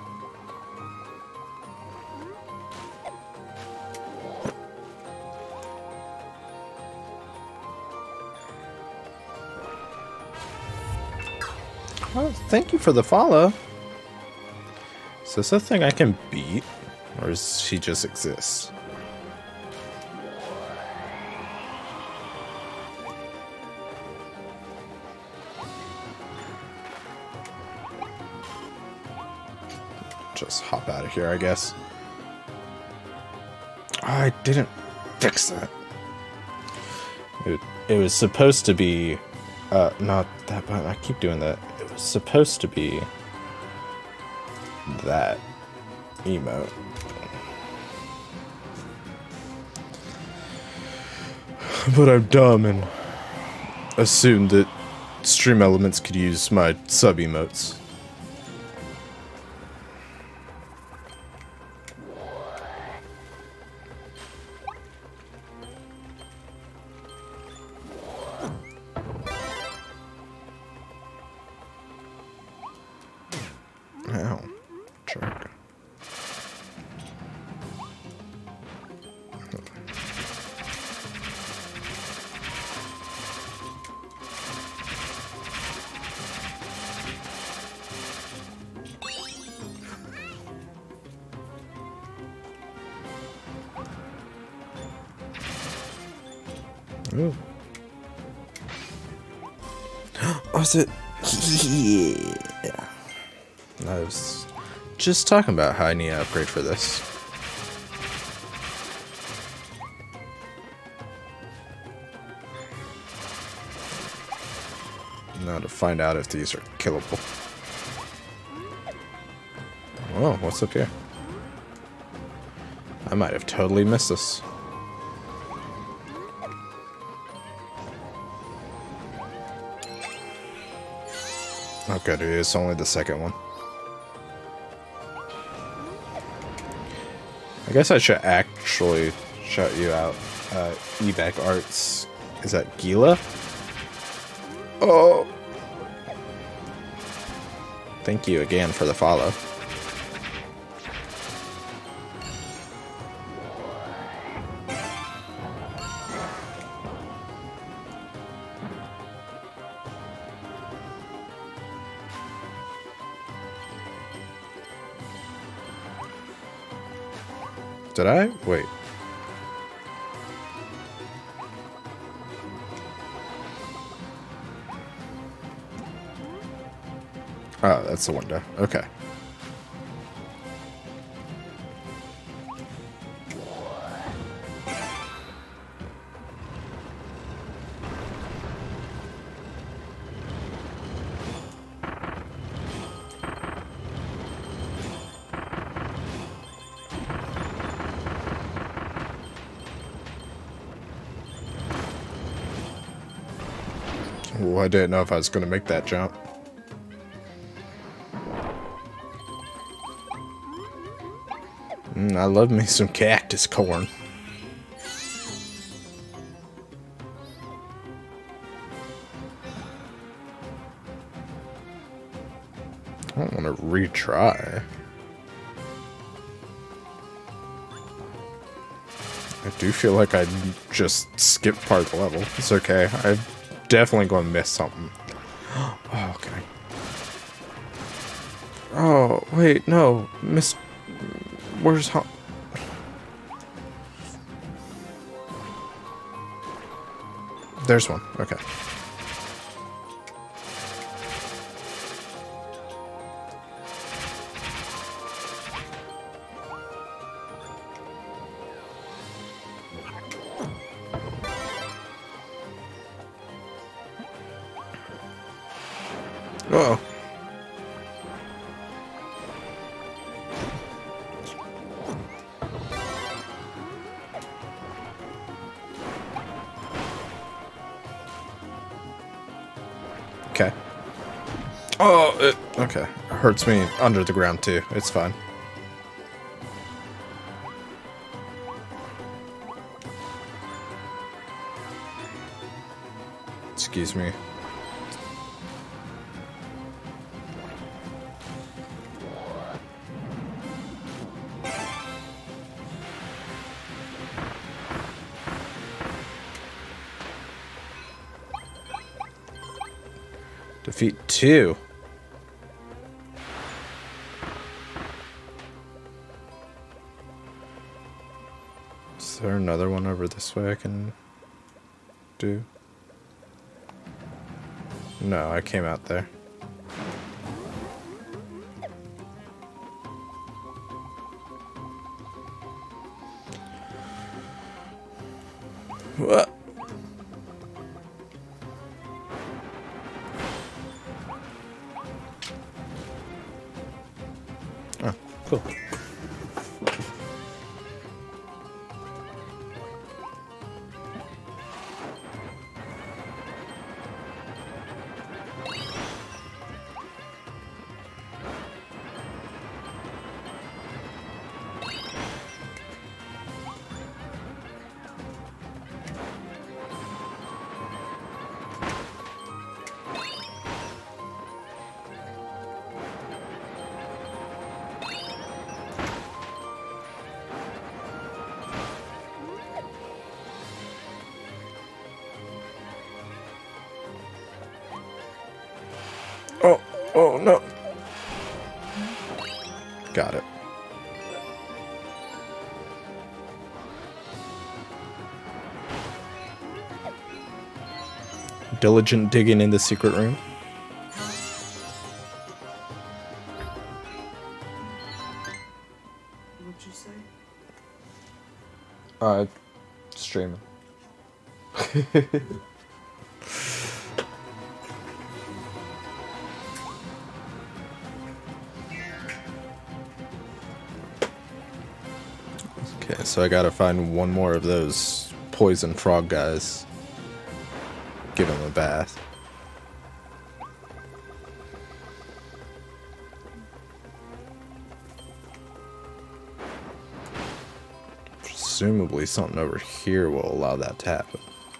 Oh, thank you for the follow. Is this a thing I can beat? Or does she just exist? Just hop out of here, I guess. Oh, I didn't fix that. It was supposed to be... not that button. I keep doing that. It was supposed to be... that emote. But I'm dumb and assumed that Stream Elements could use my sub emotes. Ow. Jerk. Ooh. Oh, is it? Yeah. I was just talking about how I need to upgrade for this. Now to find out if these are killable. Whoa, what's up here? I might have totally missed this. Oh good, it is only the second one. guess I should actually shout you out. Ebac Arts. Is that Gila? Oh! Thank you again for the follow. Did I? Wait. Oh, that's the window. Okay. Well, I didn't know if I was going to make that jump. I love me some cactus corn. I don't want to retry. I do feel like I just skipped part of the level. It's okay. I'm definitely going to miss something. Oh, okay. Oh, wait, no. Where's There's one. Okay. Uh-oh. Okay. Oh, okay. It hurts me under the ground too. It's fine. Excuse me. Defeat 2. Is there another one over this way I can do? No, I came out there. What? Oh, cool. Oh no. Got it. Diligent digging in the secret room. What'd you say? Streaming. Okay, so I gotta find one more of those poison frog guys. Give him a bath. presumably something over here will allow that to happen.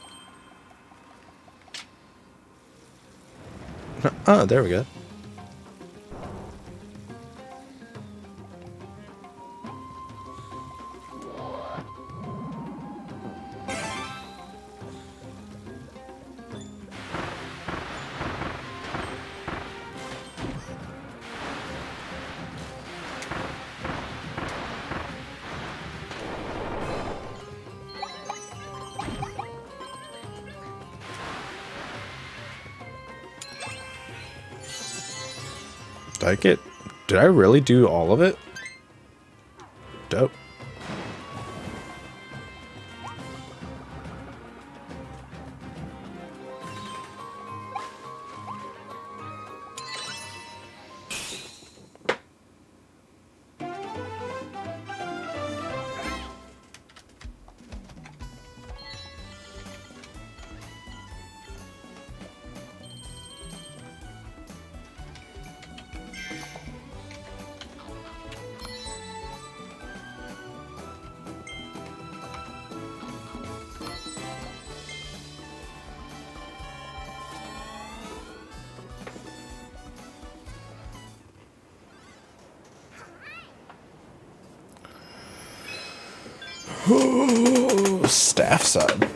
Oh, there we go. Did I really do all of it? Dope. Staff side.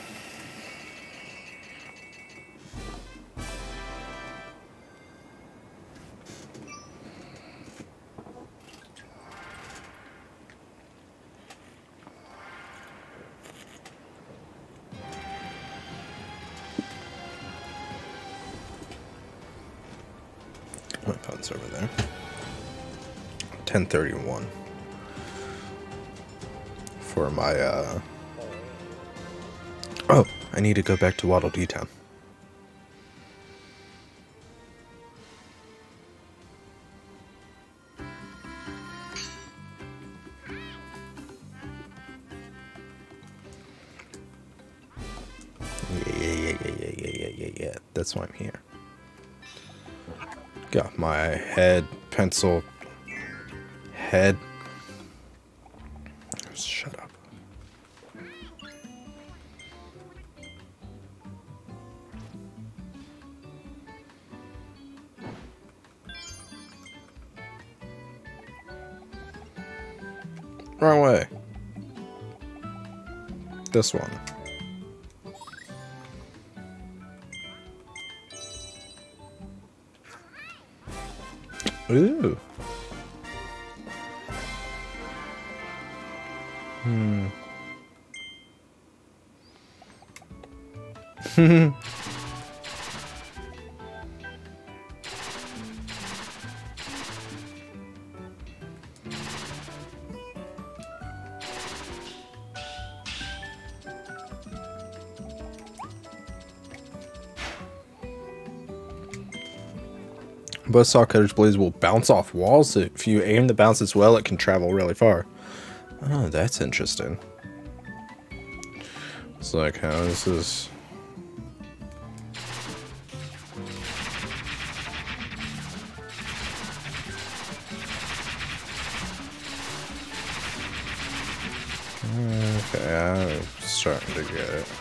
My phone's over there. 10:31 for my oh, I need to go back to Waddle Dee Town. Yeah. That's why I'm here. Got my head, pencil, head. Shut up. Wrong way. This one. Ooh. Buzzsaw Cutter's Blades will bounce off walls. If you aim the bounces well, it can travel really far. Oh, that's interesting. It's like, how is this? Okay, I'm starting to get it.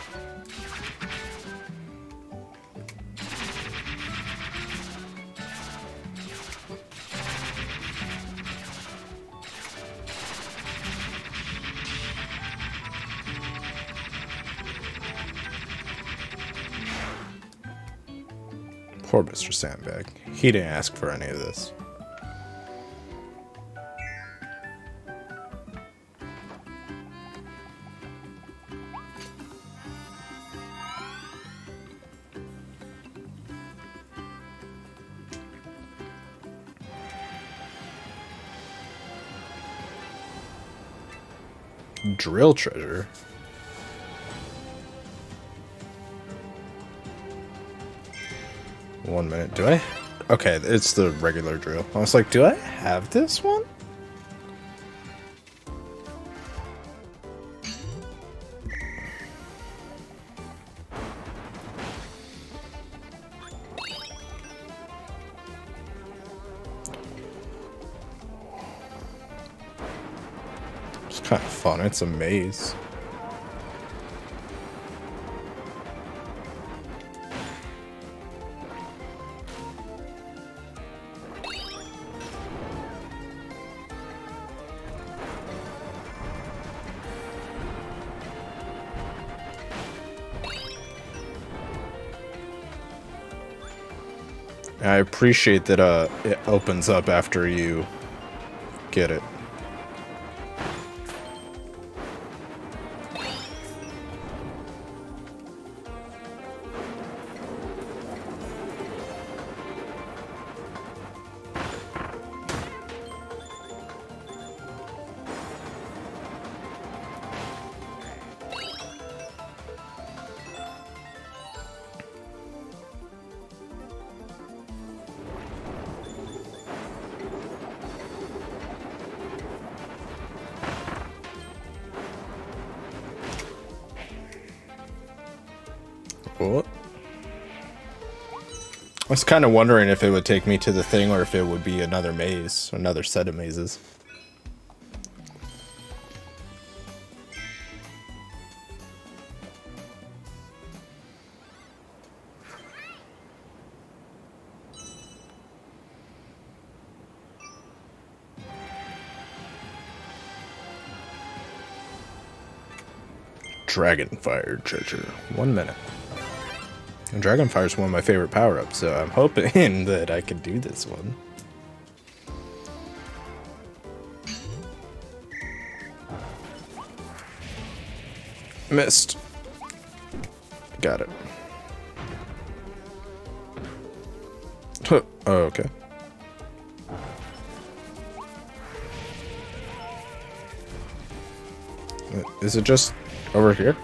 Poor Mr. Sandbag. He didn't ask for any of this. Drill treasure. One minute. Do I? Okay, it's the regular drill. I was like, do I have this one? kind of fun. It's a maze. I appreciate that it opens up after you get it. What? I was kind of wondering if it would take me to the thing or if it would be another maze, another set of mazes. Dragonfire treasure. 1 minute. And Dragonfire is one of my favorite power-ups, so I'm hoping that I can do this one. Missed. Got it. Oh, okay. Is it just over here?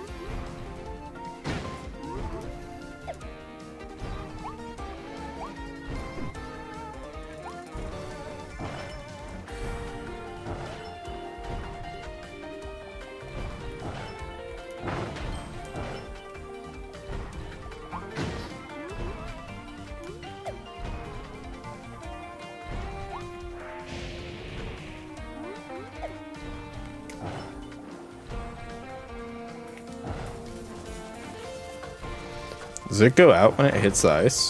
Does it go out when it hits the ice?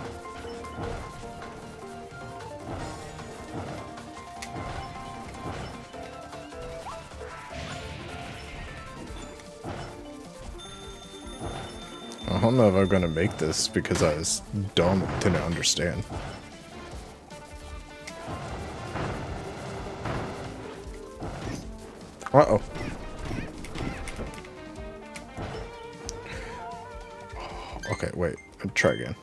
I don't know if I'm gonna make this because I was dumb and didn't understand. Uh-oh. Okay, wait. I'll try again.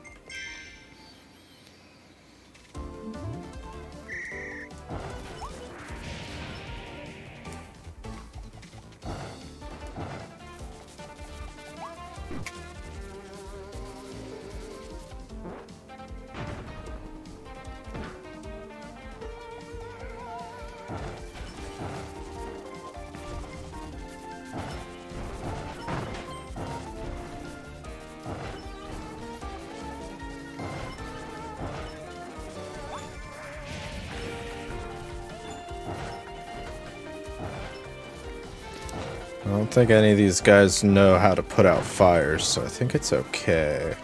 I don't think any of these guys know how to put out fires, so I think it's okay.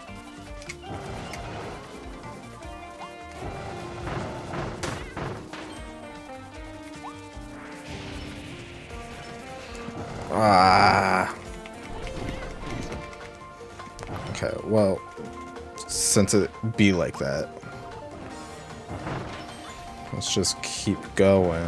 Ah. Okay, well, since it be like that, let's just keep going.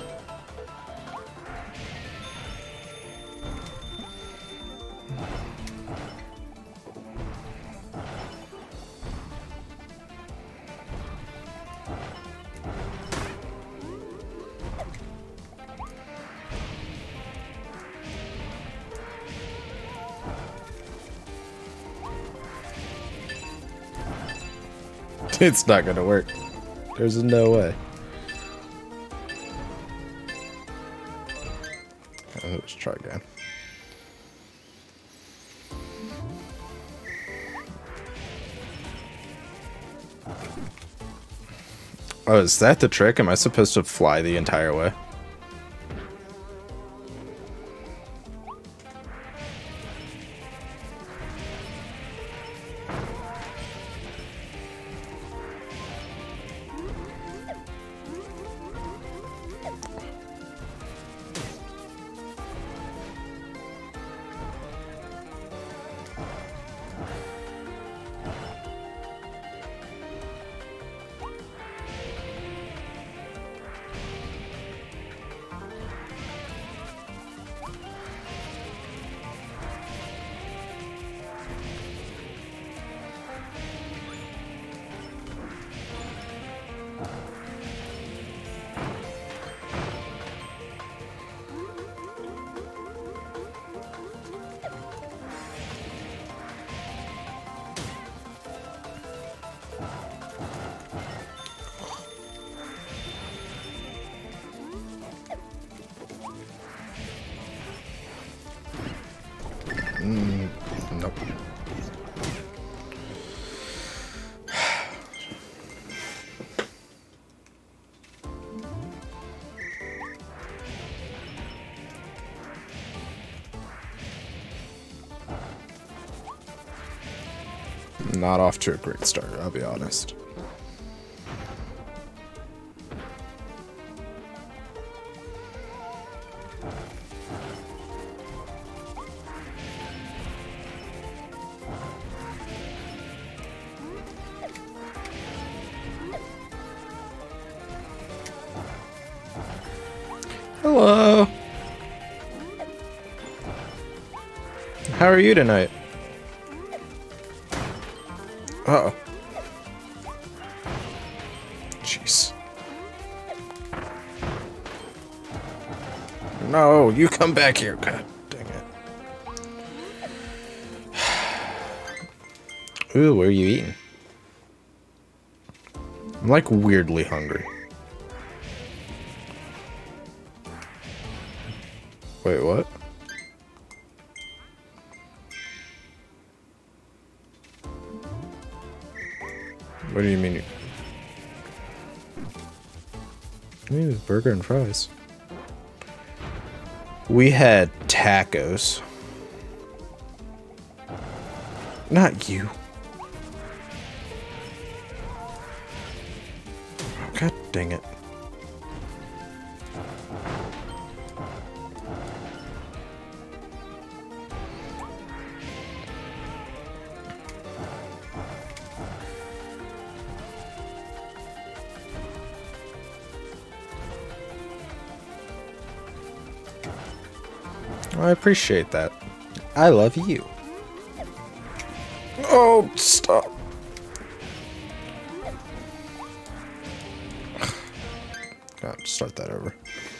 It's not gonna work. There's no way. Let's try again. Oh, is that the trick? Am I supposed to fly the entire way? go. Not off to a great start, I'll be honest. Hello. How are you tonight? Uh-oh. Jeez. No, you come back here. God dang it. Ooh, what are you eating? I'm like weirdly hungry. Wait, what? What do you mean? I mean, it's burger and fries. We had tacos. Not you. God dang it. I appreciate that. I love you. Oh, stop. God, start that over.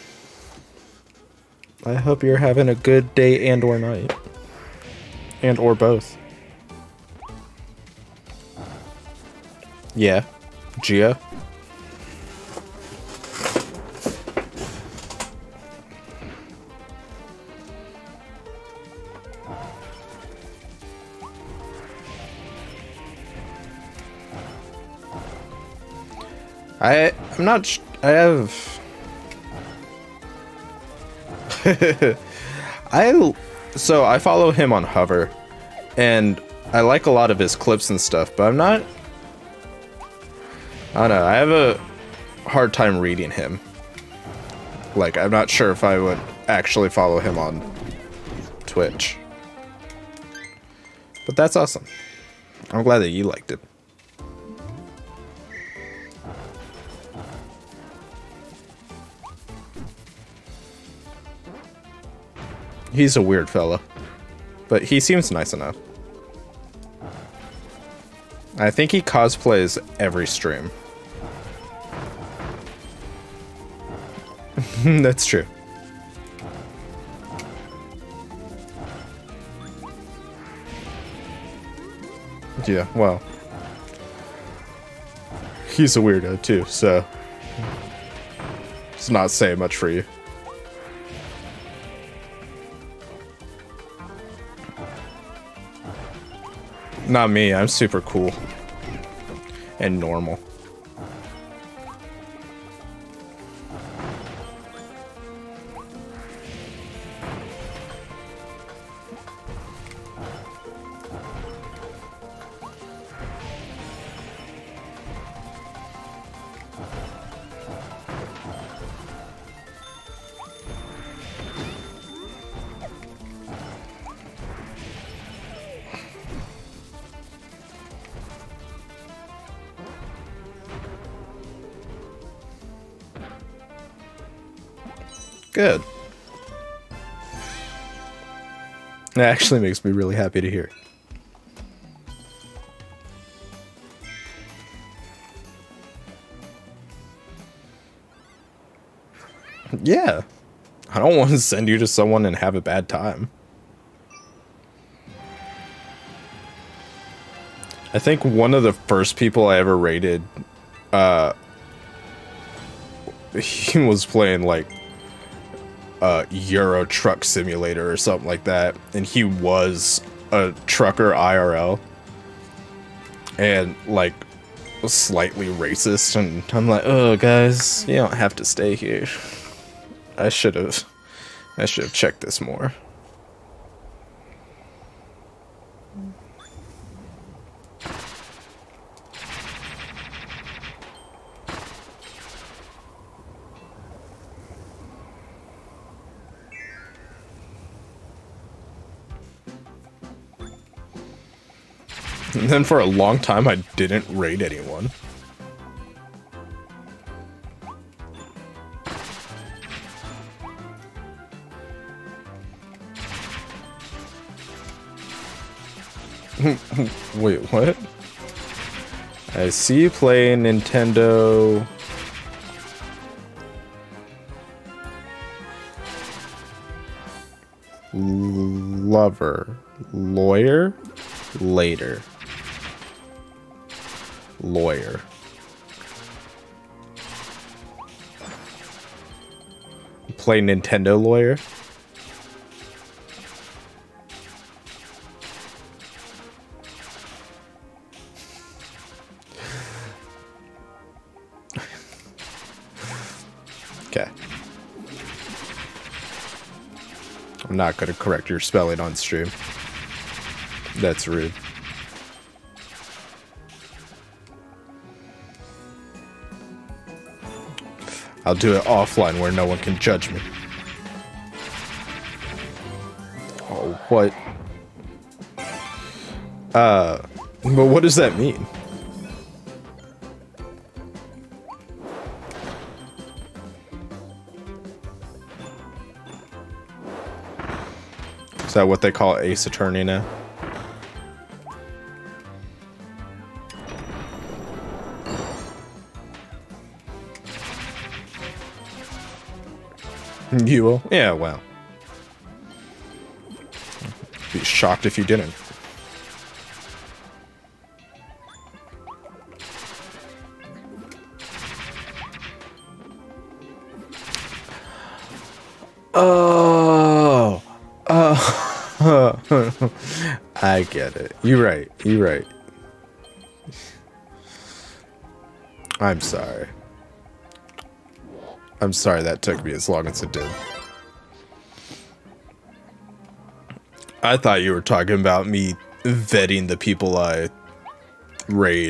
I hope you're having a good day and or night. And or both. Yeah. Gia. I'm not I have so I follow him on Hover and I like a lot of his clips and stuff, but I'm not I don't know, I have a hard time reading him. Like, I'm not sure if I would actually follow him on Twitch. But that's awesome. I'm glad that you liked it. He's a weird fella, but he seems nice enough. I think he cosplays every stream. That's true. Yeah, well, he's a weirdo too, so it's not saying much for you. Not me, I'm super cool and normal. Good. That actually makes me really happy to hear. Yeah. I don't want to send you to someone and have a bad time. I think one of the first people I ever raided, he was playing like Euro Truck Simulator or something like that, and he was a trucker IRL and like slightly racist, and I'm like, oh guys, you don't have to stay here. I should have checked this more. And then for a long time, I didn't raid anyone. Wait, what? I see you play Nintendo. Lover. Lawyer? Later. Lawyer. Play Nintendo lawyer? Okay. I'm not gonna correct your spelling on stream. That's rude. I'll do it offline where no one can judge me. Oh, what? But what does that mean? Is that what they call Ace Attorney now? You will? Yeah, well. Be shocked if you didn't. Oh. Oh. I get it. You're right. You're right. I'm sorry. I'm sorry that took me as long as it did. I thought you were talking about me vetting the people I raid.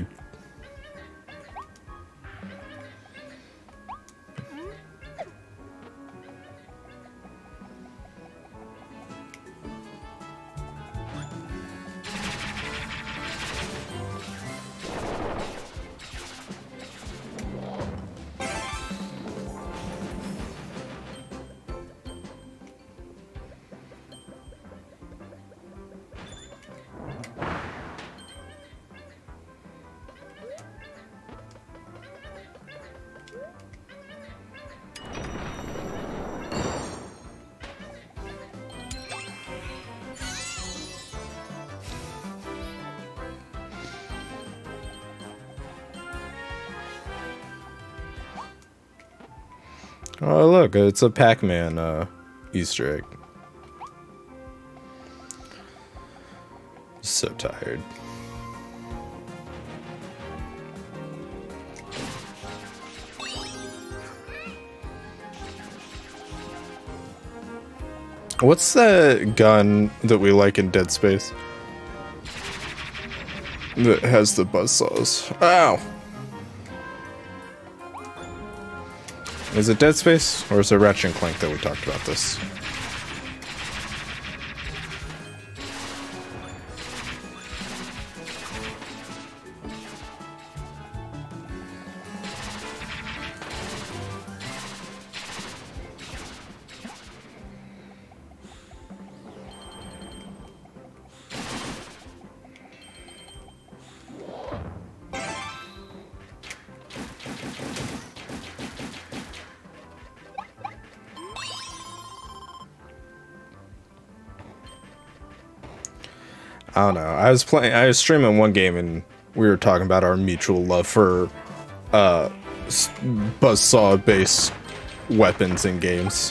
Oh look, it's a Pac-Man Easter egg. So tired. What's that gun that we like in Dead Space? That has the buzzsaws. Ow! Is it Dead Space, or is it Ratchet and Clank that we talked about this? I don't know. I was streaming one game and we were talking about our mutual love for buzzsaw based weapons in games.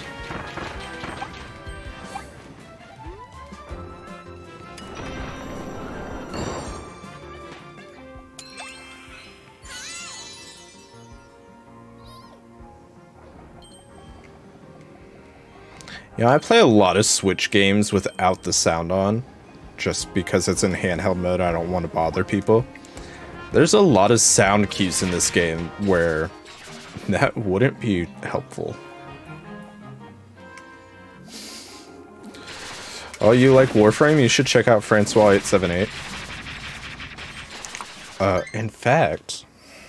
You know, I play a lot of Switch games without the sound on, just because it's in handheld mode. I don't want to bother people. There's a lot of sound cues in this game where that wouldn't be helpful. Oh, you like Warframe? You should check out Francois878. In fact...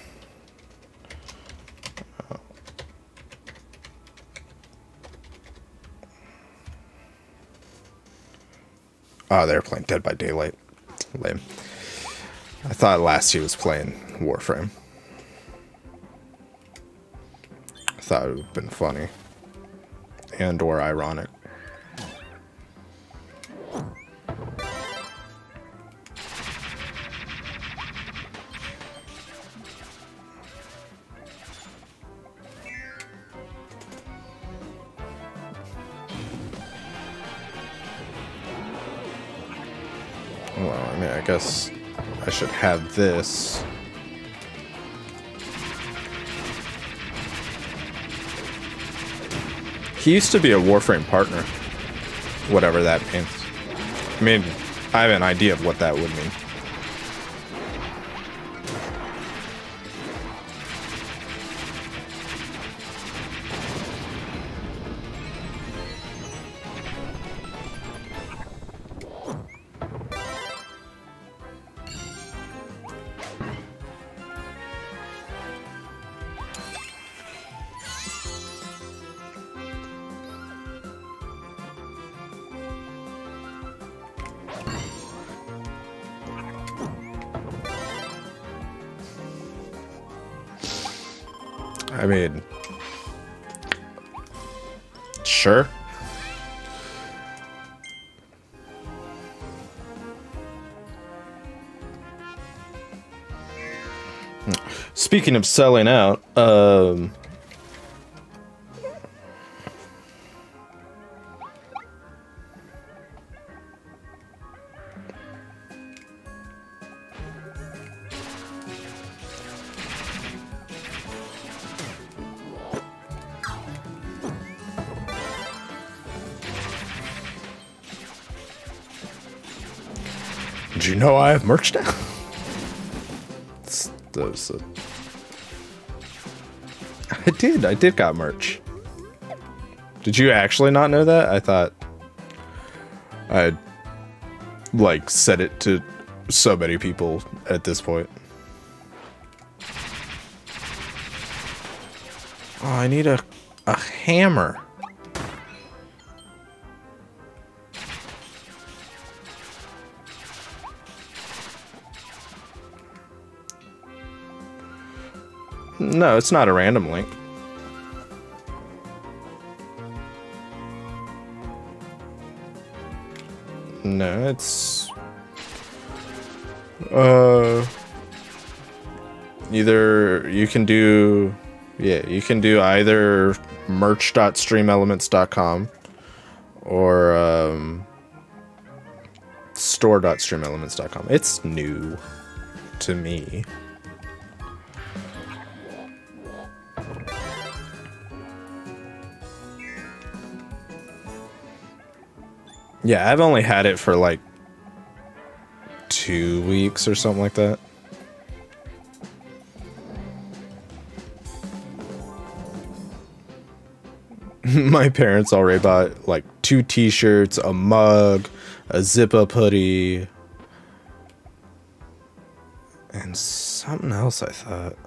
Oh, they were playing Dead by Daylight. Lame. I thought last he was playing Warframe. I thought it would have been funny. And or ironic. Well, I mean, I guess I should have this. He used to be a Warframe partner. Whatever that means. I mean, I have an idea of what that would mean. I mean, sure. Speaking of selling out, did you know I have merch now? I did got merch. Did you actually not know that? I thought I'd like said it to so many people at this point. Oh, I need a hammer. No, it's not a random link. No, it's either you can do either merch.streamelements.com or store.streamelements.com. It's new to me. Yeah, I've only had it for like 2 weeks or something like that. My parents already bought like 2 t-shirts, a mug, a zip-up hoodie, and something else I thought.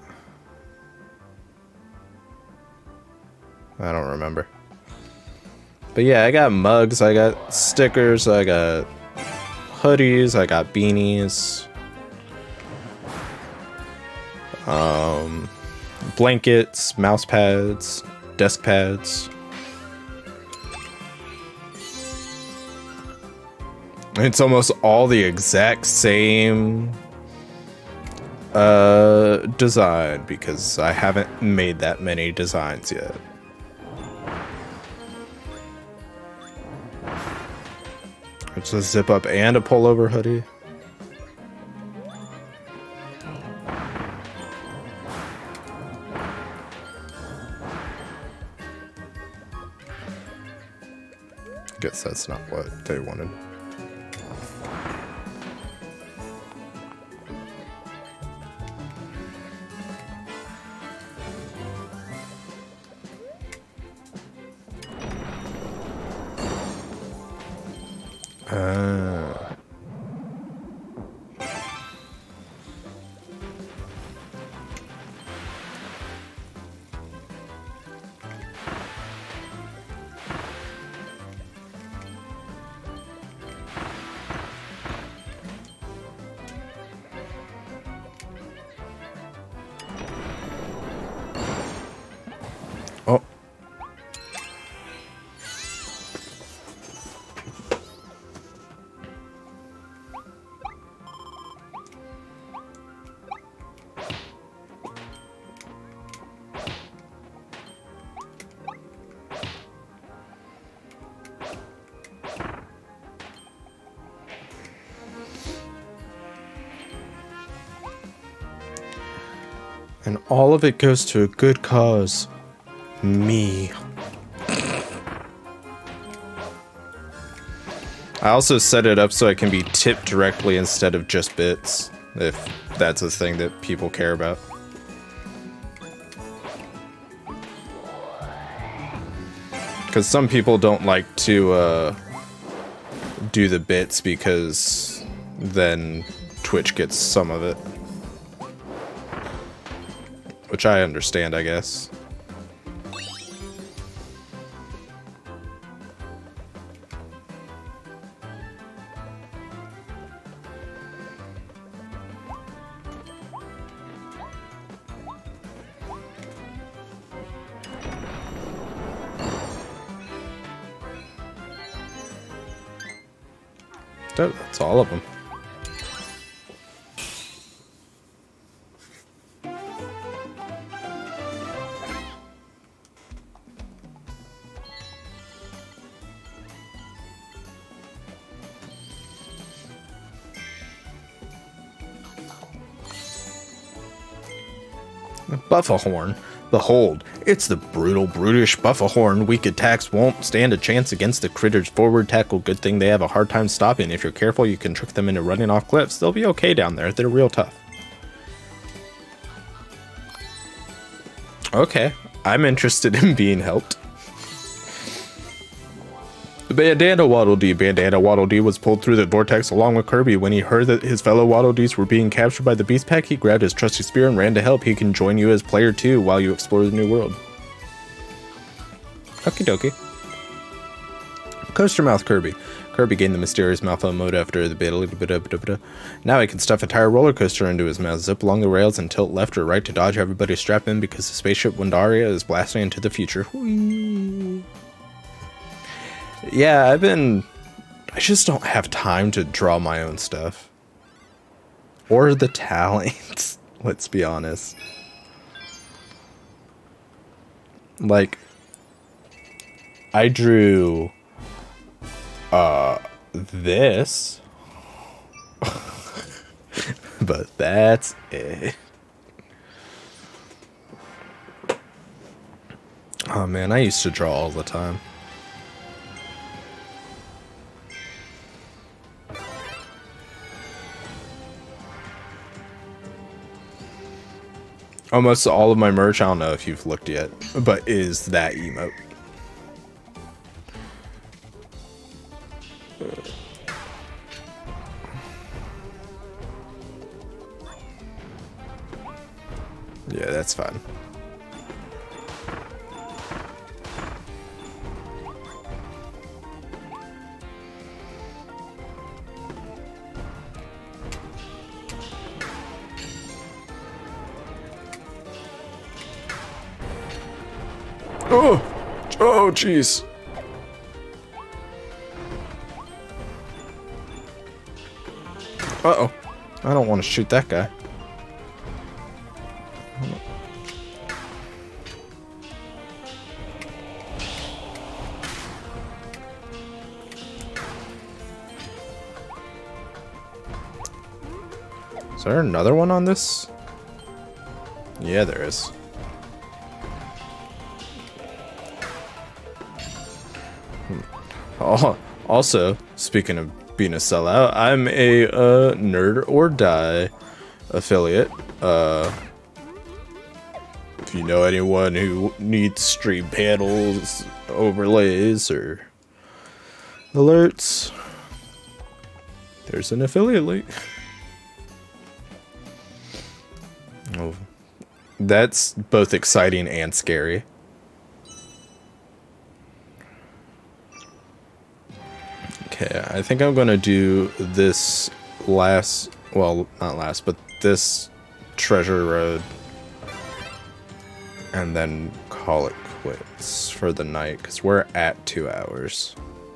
I don't remember. But yeah, I got mugs, I got stickers, I got hoodies, I got beanies, blankets, mouse pads, desk pads. It's almost all the exact same design because I haven't made that many designs yet. It's a zip up and a pullover hoodie. Guess that's not what they wanted. Oh. And all of it goes to a good cause. Me. I also set it up so I can be tipped directly instead of just bits, if that's a thing that people care about. Because some people don't like to do the bits because then Twitch gets some of it. Which I understand, I guess. That's all of them. Buffahorn. Behold, it's the brutal, brutish Buffahorn. Weak attacks won't stand a chance against the critter's forward tackle. Good thing they have a hard time stopping. If you're careful, you can trick them into running off cliffs. They'll be okay down there. They're real tough. Okay, I'm interested in being helped. The Bandana Waddle Dee. Bandana Waddle Dee was pulled through the vortex along with Kirby. When he heard that his fellow Waddle Dees were being captured by the Beast Pack, he grabbed his trusty spear and ran to help. He can join you as player 2 while you explore the new world. Okie dokie. Coaster Mouth Kirby. Kirby gained the mysterious mouth mode after the battle. Now he can stuff a entire roller coaster into his mouth, zip along the rails, and tilt left or right to dodge everybody strapped in because the spaceship Windaria is blasting into the future. Whee! Yeah, I just don't have time to draw my own stuff. Or the talents, let's be honest. Like, I drew, this. But that's it. Oh man, I used to draw all the time. Almost all of my merch, I don't know if you've looked yet, but is that emote. Yeah, that's fine. Oh! Oh, jeez. Uh-oh. I don't want to shoot that guy. Is there another one on this? Yeah, there is. Also, speaking of being a sellout, I'm a Nerd or Die affiliate. If you know anyone who needs stream panels, overlays, or alerts, there's an affiliate link. Oh, that's both exciting and scary. Okay, I think I'm gonna do this last, well, not last, but this treasure road, and then call it quits for the night, because we're at 2 hours.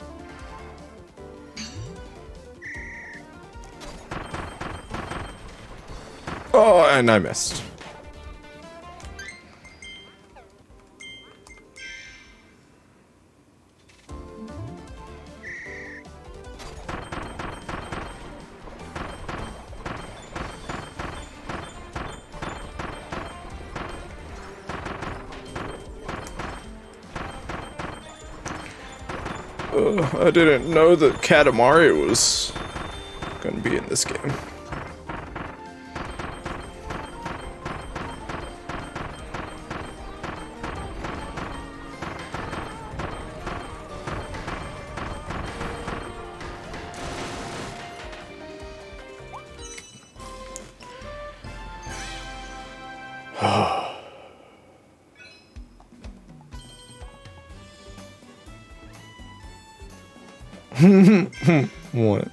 Oh, and I missed. I didn't know that Katamari was gonna be in this game. What?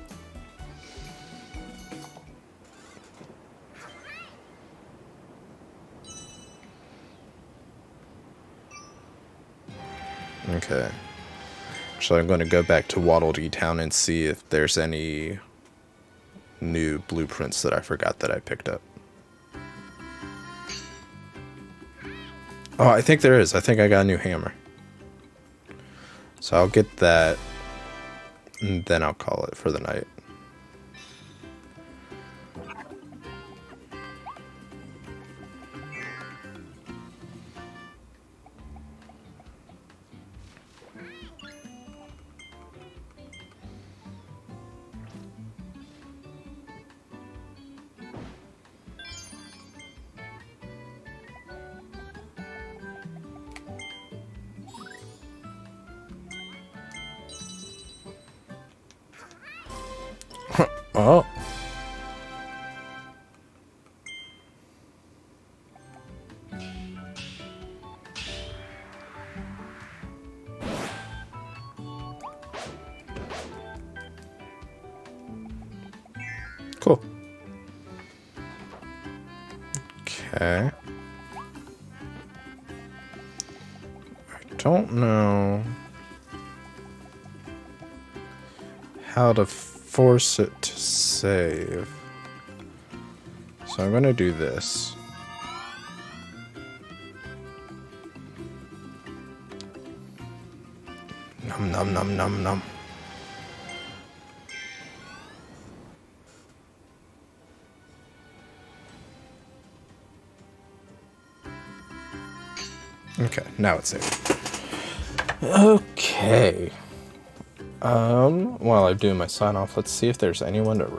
Okay. So I'm going to go back to Waddle Dee Town and see if there's any new blueprints that I forgot that I picked up. Oh, I think there is. I think I got a new hammer. So I'll get that, and then I'll call it for the night. Oh. Cool. Okay. I don't know how to force it to save. So I'm gonna do this. Num num num num num. Okay, now it's saved. Okay. While I do my sign off, let's see if there's anyone to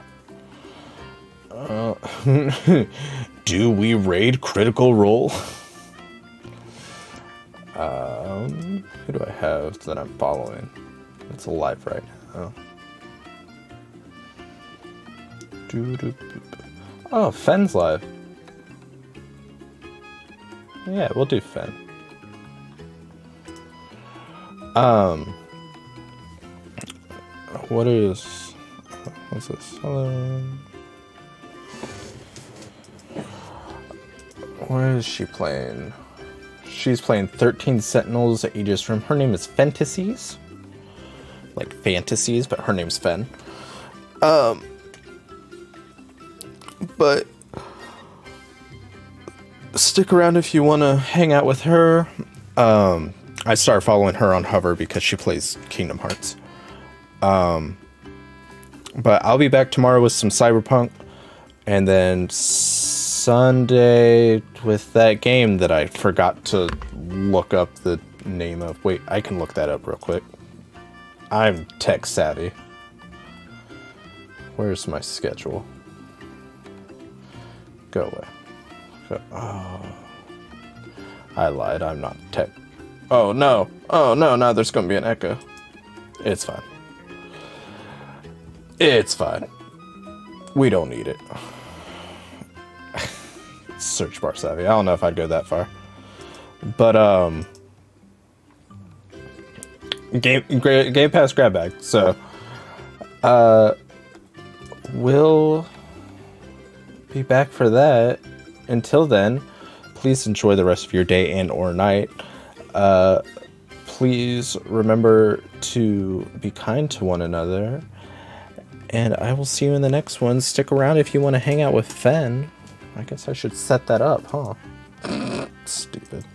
raid. Do we raid Critical Role? Who do I have that I'm following? It's alive right now. Oh, Fen's live. Yeah, we'll do Fen. What's this? Where is she playing? She's playing 13 Sentinels at Aegis Rim. Her name is Fantasies. Like fantasies, but her name's Fen. But stick around if you want to hang out with her. I started following her on Hover because she plays Kingdom Hearts. But I'll be back tomorrow with some Cyberpunk, and then Sunday with that game that I forgot to look up the name of. Wait, I can look that up real quick. I'm tech savvy. Where's my schedule? Go away. Oh. I lied, I'm not tech. Oh no, now there's gonna be an echo. It's fine. It's fine. We don't need it. Search bar savvy. I don't know if I'd go that far. But, Game Pass grab bag. So, we'll be back for that. Until then, please enjoy the rest of your day and or night. Please remember to be kind to one another. And I will see you in the next one. Stick around if you want to hang out with Fen. I guess I should set that up, huh? Stupid.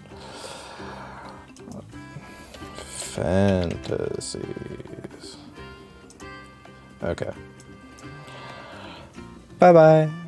Fantasies. Okay. Bye-bye.